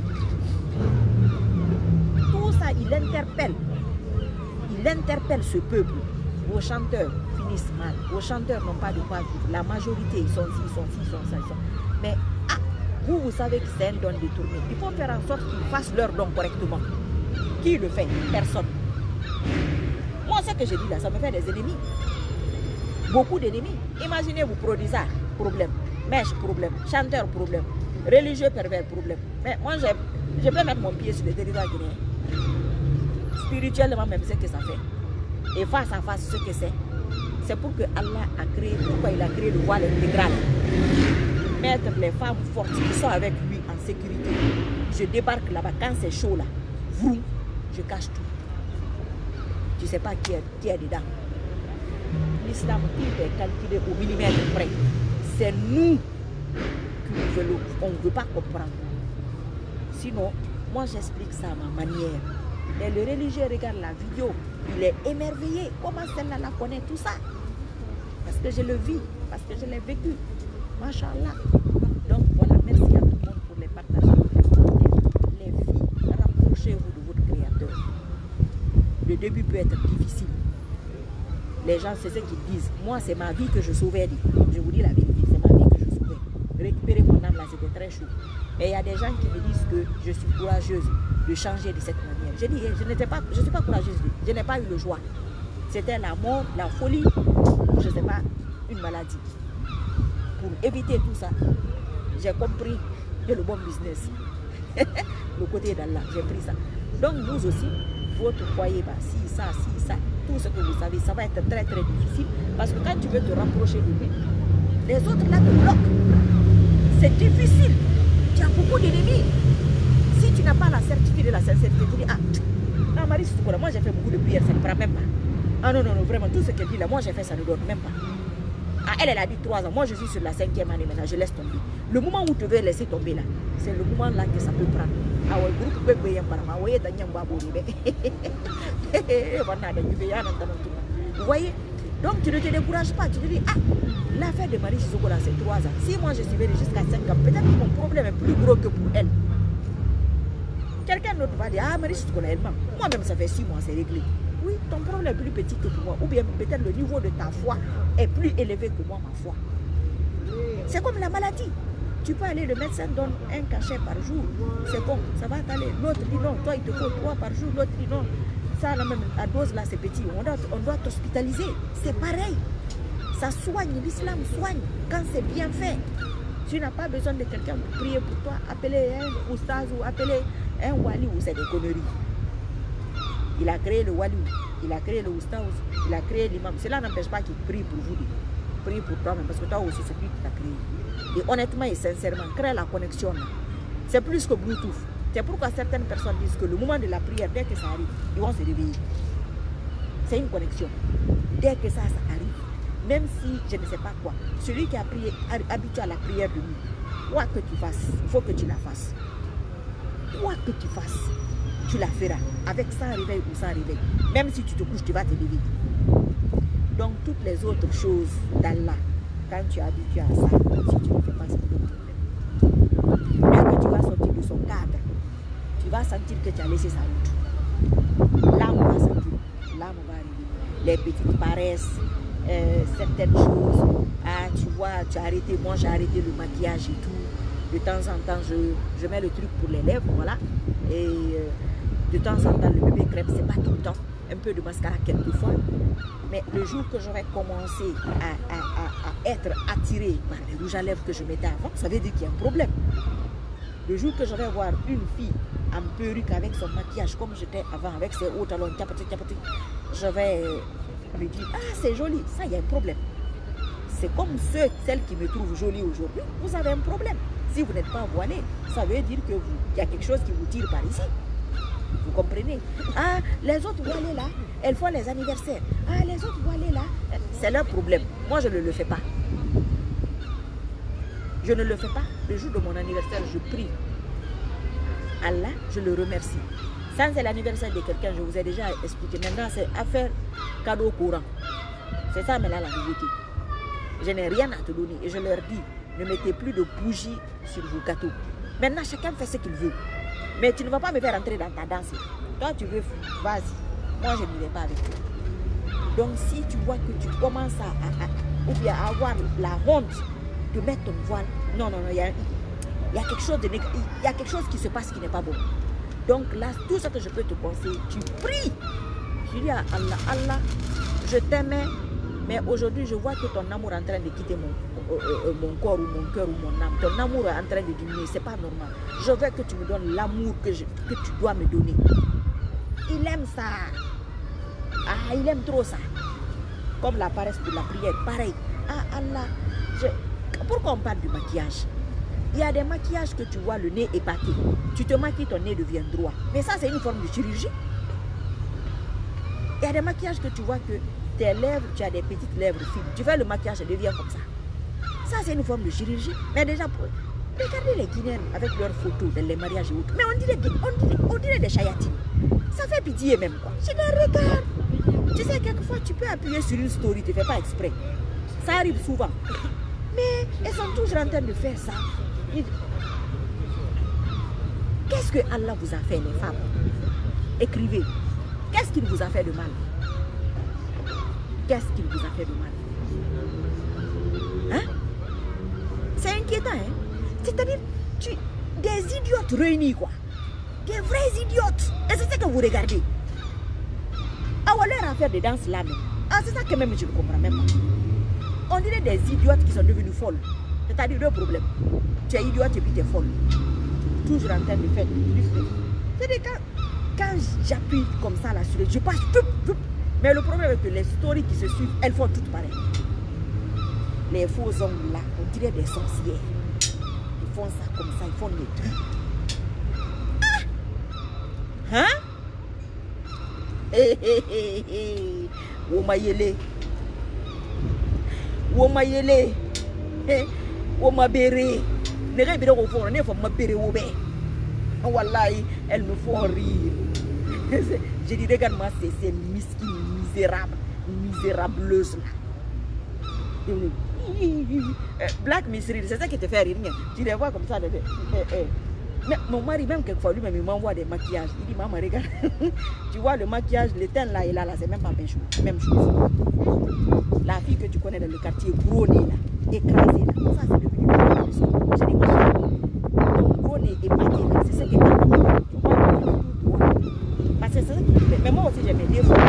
Tout ça, il interpelle ce peuple. Vos chanteurs finissent mal. Vos chanteurs n'ont pas de quoi vivre. La majorité, ils sont ci. Mais vous savez que c'est un don détourné. Il faut faire en sorte qu'ils fassent leur don correctement. Qui le fait? Personne. Moi, ce que je dis là, ça me fait des ennemis. Beaucoup d'ennemis. Imaginez, vous produisez problème. Mèche, problème. Chanteur, problème. Religieux, pervers, problème. Mais moi, je peux mettre mon pied sur le territoire guinéen. Spirituellement, même ce que ça fait. Et face à face, ce que c'est pour que Allah a créé, pourquoi il a créé le voile intégral. Mettre les femmes fortes qui sont avec lui en sécurité. Je débarque là-bas, quand c'est chaud là, vroom, je cache tout. tu ne sais pas qui est dedans. L'islam, tout est calculé au millimètre près. C'est nous qu'on ne veut pas comprendre. Sinon, moi j'explique ça à ma manière. Et le religieux regarde la vidéo, il est émerveillé. Comment celle-là la connaît tout ça? Parce que je le vis, parce que je l'ai vécu. Masha'Allah. Donc voilà, merci à tout le monde pour les partages. Les filles, rapprochez-vous de votre Créateur. Le début peut être difficile. Les gens, c'est ce qu'ils disent. Moi, c'est ma vie que je sauvais. Je vous dis la vérité, c'est ma vie que je sauvais. Récupérer mon âme là, c'était très chaud. Mais il y a des gens qui me disent que je suis courageuse de changer de cette manière. Je dis, je ne suis pas courageuse, je n'ai pas eu le choix. C'était la mort, la folie, ou je ne sais pas, une maladie. Pour éviter tout ça, j'ai compris que le bon business, le côté d'Allah, j'ai pris ça. Donc vous aussi, votre foyer, si ça, tout ce que vous savez, ça va être très très difficile. Parce que quand tu veux te rapprocher de lui, les autres là te bloquent. C'est difficile. Tu as beaucoup d'ennemis. Si tu n'as pas la certitude et la sincérité, tu dis, ah, Marie, moi j'ai fait beaucoup de prières, ça ne prend même pas. Ah non, vraiment, tout ce qu'elle dit là, moi j'ai fait, ça ne donne même pas. Ah, elle a dit 3 ans, moi je suis sur la 5e année maintenant, je laisse tomber. Le moment où tu veux laisser tomber là, c'est le moment là que ça peut prendre. Ah ouais, groupe peut payer par moi, vous voyez? Donc tu ne te décourages pas, tu te dis, l'affaire de Marie Sissoko là c'est 3 ans. Si moi je suis venue jusqu'à 5 ans, peut-être que mon problème est plus gros que pour elle. Quelqu'un d'autre va dire, Marie Sissoko là elle ment. Moi-même ça fait 6 mois, c'est réglé. Oui, ton problème est plus petit que pour moi. Ou bien peut-être le niveau de ta foi est plus élevé que moi, ma foi. C'est comme la maladie. Tu peux aller, le médecin donne un cachet par jour. C'est bon, ça va t'aller. L'autre dit non, toi il te faut 3 par jour. L'autre dit non, ça la même, la dose là c'est petit. On doit t'hospitaliser. C'est pareil. Ça soigne, l'islam soigne quand c'est bien fait. Tu n'as pas besoin de quelqu'un pour prier pour toi. Appeler un oustaz ou appeler un wali ou c'est des conneries. Il a créé le wali, il a créé le oustaz, il a créé l'imam. Cela n'empêche pas qu'il prie pour vous. Prie pour toi-même parce que toi aussi c'est lui qui t'a créé. Et honnêtement et sincèrement, crée la connexion. C'est plus que Bluetooth. C'est pourquoi certaines personnes disent que le moment de la prière, dès que ça arrive, ils vont se réveiller. C'est une connexion. Dès que ça arrive, même si je ne sais pas quoi, celui qui a prié, habitué à la prière de nuit, quoi que tu fasses, il faut que tu la fasses. Quoi que tu fasses, tu la feras, avec sans réveil ou sans réveil. Même si tu te couches, tu vas te lever. Donc toutes les autres choses d'Allah, quand tu es habitué à ça, si tu ne fais pas, c'est un problème. Dès que tu vas sortir de son cadre, tu vas sentir que tu as laissé sa route. L'âme va sentir, l'âme va arriver. Les petites paresses, certaines choses. Ah, tu vois, tu as arrêté, moi j'ai arrêté le maquillage et tout. De temps en temps, je mets le truc pour les lèvres, voilà. Et de temps en temps, le bébé crème, c'est pas tout le temps. Un peu de mascara quelquefois. Mais le jour que j'aurais commencé à être attiré par les rouges à lèvres que je mettais avant, ça veut dire qu'il y a un problème. Le jour que j'aurais voir une fille en perruque avec son maquillage comme j'étais avant, avec ses hauts talons, je vais me dire, ah c'est joli, ça il y a un problème. C'est comme celles qui me trouvent jolie aujourd'hui, vous avez un problème. Si vous n'êtes pas voilé, ça veut dire qu'il y a quelque chose qui vous tire par ici. Vous comprenez? Ah, les autres voilées là, elles font les anniversaires. Ah, les autres voilées là, c'est leur problème. Moi, je ne le fais pas. Je ne le fais pas. Le jour de mon anniversaire, je prie. Allah, je le remercie. Ça, c'est l'anniversaire de quelqu'un, je vous ai déjà expliqué. Maintenant, c'est affaire cadeau courant. C'est ça, mais là, la vérité. Je n'ai rien à te donner. Et je leur dis, ne mettez plus de bougies sur vos gâteaux. Maintenant, chacun fait ce qu'il veut. Mais tu ne vas pas me faire entrer dans ta danse. Toi, tu veux, vas-y. Moi, je n'irai pas avec toi. Donc, si tu vois que tu commences ou bien à avoir la honte de mettre ton voile, non, il y a quelque chose il y a quelque chose qui se passe qui n'est pas bon. Donc là, tout ce que je peux te conseiller, tu pries. Tu dis à Allah, Allah, je t'aimais, mais aujourd'hui, je vois que ton amour est en train de quitter mon corps ou mon cœur ou mon âme. Ton amour est en train de diminuer, c'est pas normal. Je veux que tu me donnes l'amour que tu dois me donner. Il aime ça. Ah, il aime trop ça. Comme la paresse de la prière, pareil. Ah, Allah, pourquoi on parle du maquillage? Il y a des maquillages que tu vois le nez épaté. Tu te maquilles, ton nez devient droit. Mais ça, c'est une forme de chirurgie. Il y a des maquillages que tu vois que tes lèvres, tu as des petites lèvres fines. Tu fais le maquillage, ça devient comme ça. Ça, c'est une forme de chirurgie. Mais déjà, regardez les Guinéens avec leurs photos dans les mariages et autres. Mais on dirait des chayatines. Ça fait pitié même, quoi. Je les regarde. Tu sais, quelquefois, tu peux appuyer sur une story, tu ne fais pas exprès. Ça arrive souvent. Mais elles sont toujours en train de faire ça. Qu'est-ce que Allah vous a fait, les femmes? Écrivez. Qu'est-ce qu'il vous a fait de mal? Qu'est-ce qu'il vous a fait de mal? Hein? C'est inquiétant, hein? C'est-à-dire, des idiotes réunis, quoi. Des vrais idiotes. Et c'est ça que vous regardez. Ah, on leur a fait des danses là même. Ah, c'est ça que même je ne comprends même pas. On dirait des idiotes qui sont devenus folles. C'est-à-dire deux problèmes. Tu es idiote et puis tu es folle. Toujours en train de faire. C'est-à-dire quand j'appuie comme ça là sur les... Je passe tout. Mais le problème est que les stories qui se suivent, elles font toutes pareilles. Les faux ongles là, on dirait des sorcières. Ils font ça comme ça, ils font des trucs. Ah! Hein? Womayele. Womayele. Womabere. Ne rêve au fond, ne faut m'appeler au bé. Wallahi, elles me font rire. Je dis, regarde-moi ces misérables, misérableuse là. Black Misery, c'est ça qui te fait rire. Tu les vois comme ça. Mais mon mari, même quelquefois, lui-même, il m'envoie des maquillages. Il dit, maman, regarde. Tu vois, le maquillage, le teint là et là, c'est même pas même chose. La fille que tu connais dans le quartier, gros nez là, écrasée là. Ça, c'est devenu une chose. Je dis, donc, gros nez épaté là, c'est ce qui est dans le parce que c'est ça qui me fait. Mais moi aussi, j'aimais des fois.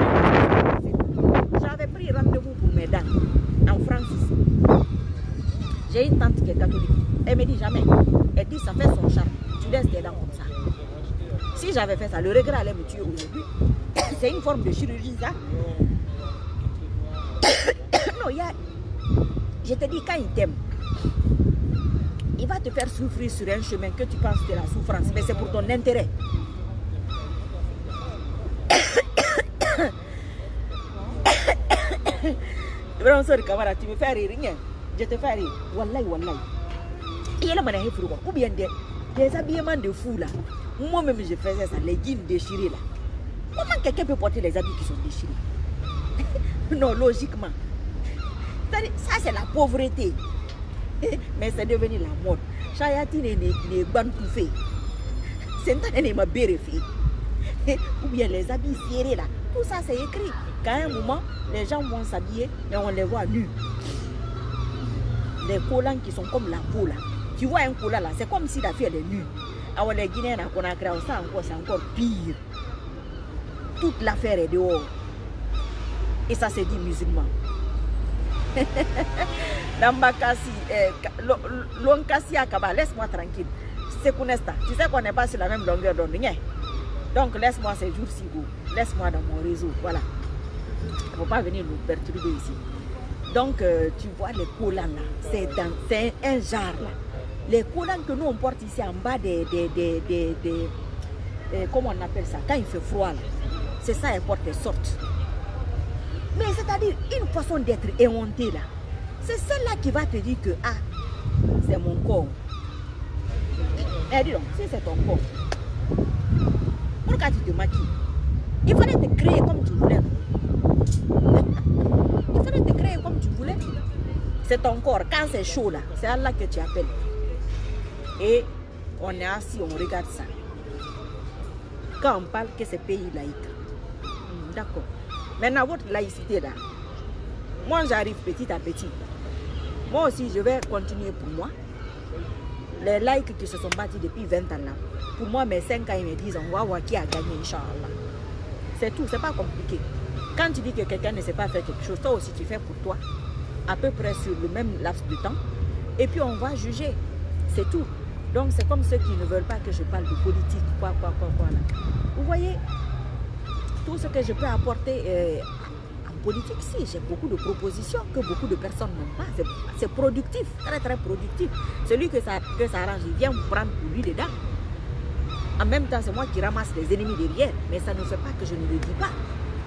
J'avais pris rendez-vous pour mes dents en France ici. J'ai une tante qui est catholique. Elle me dit jamais. Elle dit ça fait son charme. Tu laisses tes dents comme ça. Si j'avais fait ça, le regret allait me tuer aujourd'hui. C'est une forme de chirurgie, ça. Non, je te dis, quand il t'aime, il va te faire souffrir sur un chemin que tu penses que c'est la souffrance, mais c'est pour ton intérêt. Vraiment, sorry, camarade, tu me fais rire, rien. Je te fais rire. Wallahi, wallahi. Et là, ou bien des habillements de fou là. Moi-même, je faisais ça, les jeans déchirés là. Comment quelqu'un peut porter les habits qui sont déchirés? Non, logiquement. Ça, c'est la pauvreté. Mais c'est devenu la mode. Chayatine est bonne pour faire. C'est un temps ma bérefée. Ou bien les habits serrés là. Tout ça, c'est écrit. Qu'à un moment, les gens vont s'habiller et on les voit nus. Les collants qui sont comme la peau là. Tu vois un collant là, c'est comme si la fille elle est nue. Alors les Guinéens qu'on a créé ça encore, c'est encore pire. Toute l'affaire est dehors. Et ça c'est dit musulman. Dambakasi, Lonkasi Akaba, laisse-moi tranquille. C'est Kunesta. Tu sais qu'on n'est pas sur la même longueur d'onde. Donc laisse-moi ces jours-ci, laisse-moi dans mon réseau. Voilà. Il ne faut pas venir nous perturber ici. Donc tu vois les collants là, c'est un genre là. Les collants que nous on porte ici en bas comment on appelle ça, quand il fait froid là, c'est ça, elles portent des sortes. Mais c'est-à-dire une façon d'être éhontée là, c'est celle-là qui va te dire que ah, c'est mon corps. Eh dis donc, si c'est ton corps, pourquoi tu te maquilles? Il fallait te créer comme tu voulais. Il fallait te créer comme tu voulais. C'est ton corps, quand c'est chaud là, c'est Allah que tu appelles. Et on est assis, on regarde ça. Quand on parle que c'est pays laïque. D'accord. Maintenant, votre laïcité là, moi j'arrive petit à petit. Moi aussi, je vais continuer pour moi. Les laïcs qui se sont battus depuis 20 ans là, pour moi, mes 5 ans, ils me disent on va voir qui a gagné, Inch'Allah. C'est tout, c'est pas compliqué. Quand tu dis que quelqu'un ne sait pas faire quelque chose, toi aussi tu fais pour toi, à peu près sur le même laps de temps. Et puis on va juger. C'est tout. Donc c'est comme ceux qui ne veulent pas que je parle de politique, quoi là. Vous voyez, tout ce que je peux apporter en politique, si j'ai beaucoup de propositions que beaucoup de personnes n'ont pas. C'est productif, très très productif. Celui que ça arrange, il vient prendre pour lui dedans. En même temps, c'est moi qui ramasse les ennemis derrière, mais ça ne fait pas que je ne le dis pas.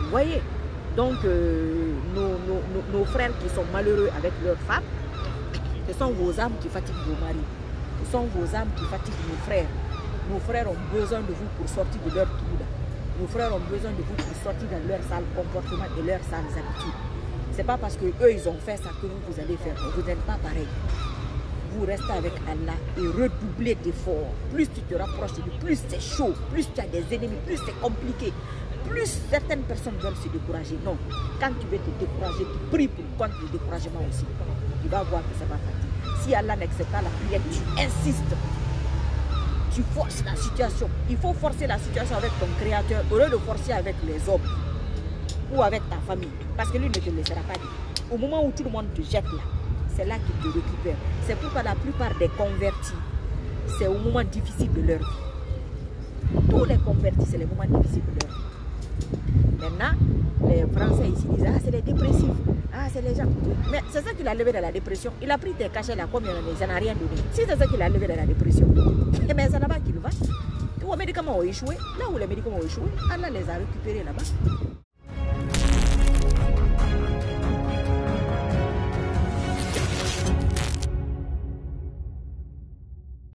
voyez? Donc, nos frères qui sont malheureux avec leurs femmes, ce sont vos âmes qui fatiguent vos maris. Ce sont vos âmes qui fatiguent nos frères. Nos frères ont besoin de vous pour sortir de leur trou. Nos frères ont besoin de vous pour sortir de leur sale comportement et leurs sales habitudes. C'est pas parce que eux ils ont fait ça que vous allez faire. Vous n'êtes pas pareil. Vous restez avec Allah et redoublez d'efforts. Plus tu te rapproches de lui, plus c'est chaud, plus tu as des ennemis, plus c'est compliqué, plus certaines personnes veulent se décourager. Non, quand tu veux te décourager, tu pries pour contre le découragement aussi. Tu vas voir que ça va partir. Si Allah n'accepte pas la prière, tu insistes. Tu forces la situation. Il faut forcer la situation avec ton créateur au lieu de forcer avec les hommes ou avec ta famille. Parce que lui ne te laissera pas dire. Au moment où tout le monde te jette là, c'est là qu'il te récupère. C'est pourquoi la plupart des convertis, c'est au moment difficile de leur vie. Tous les convertis, c'est les moments difficiles de leur vie. Maintenant, les Français ici disent, ah c'est les dépressifs, ah c'est les gens. Mais c'est ça qui l'a levé dans la dépression. Il a pris tes cachets là, combien d'années, ça n'a rien donné. Si c'est ça qui l'a levé dans la dépression, mais c'est là-bas qu'il va. Où les médicaments ont échoué, là où les médicaments ont échoué, Allah les a récupérés là-bas.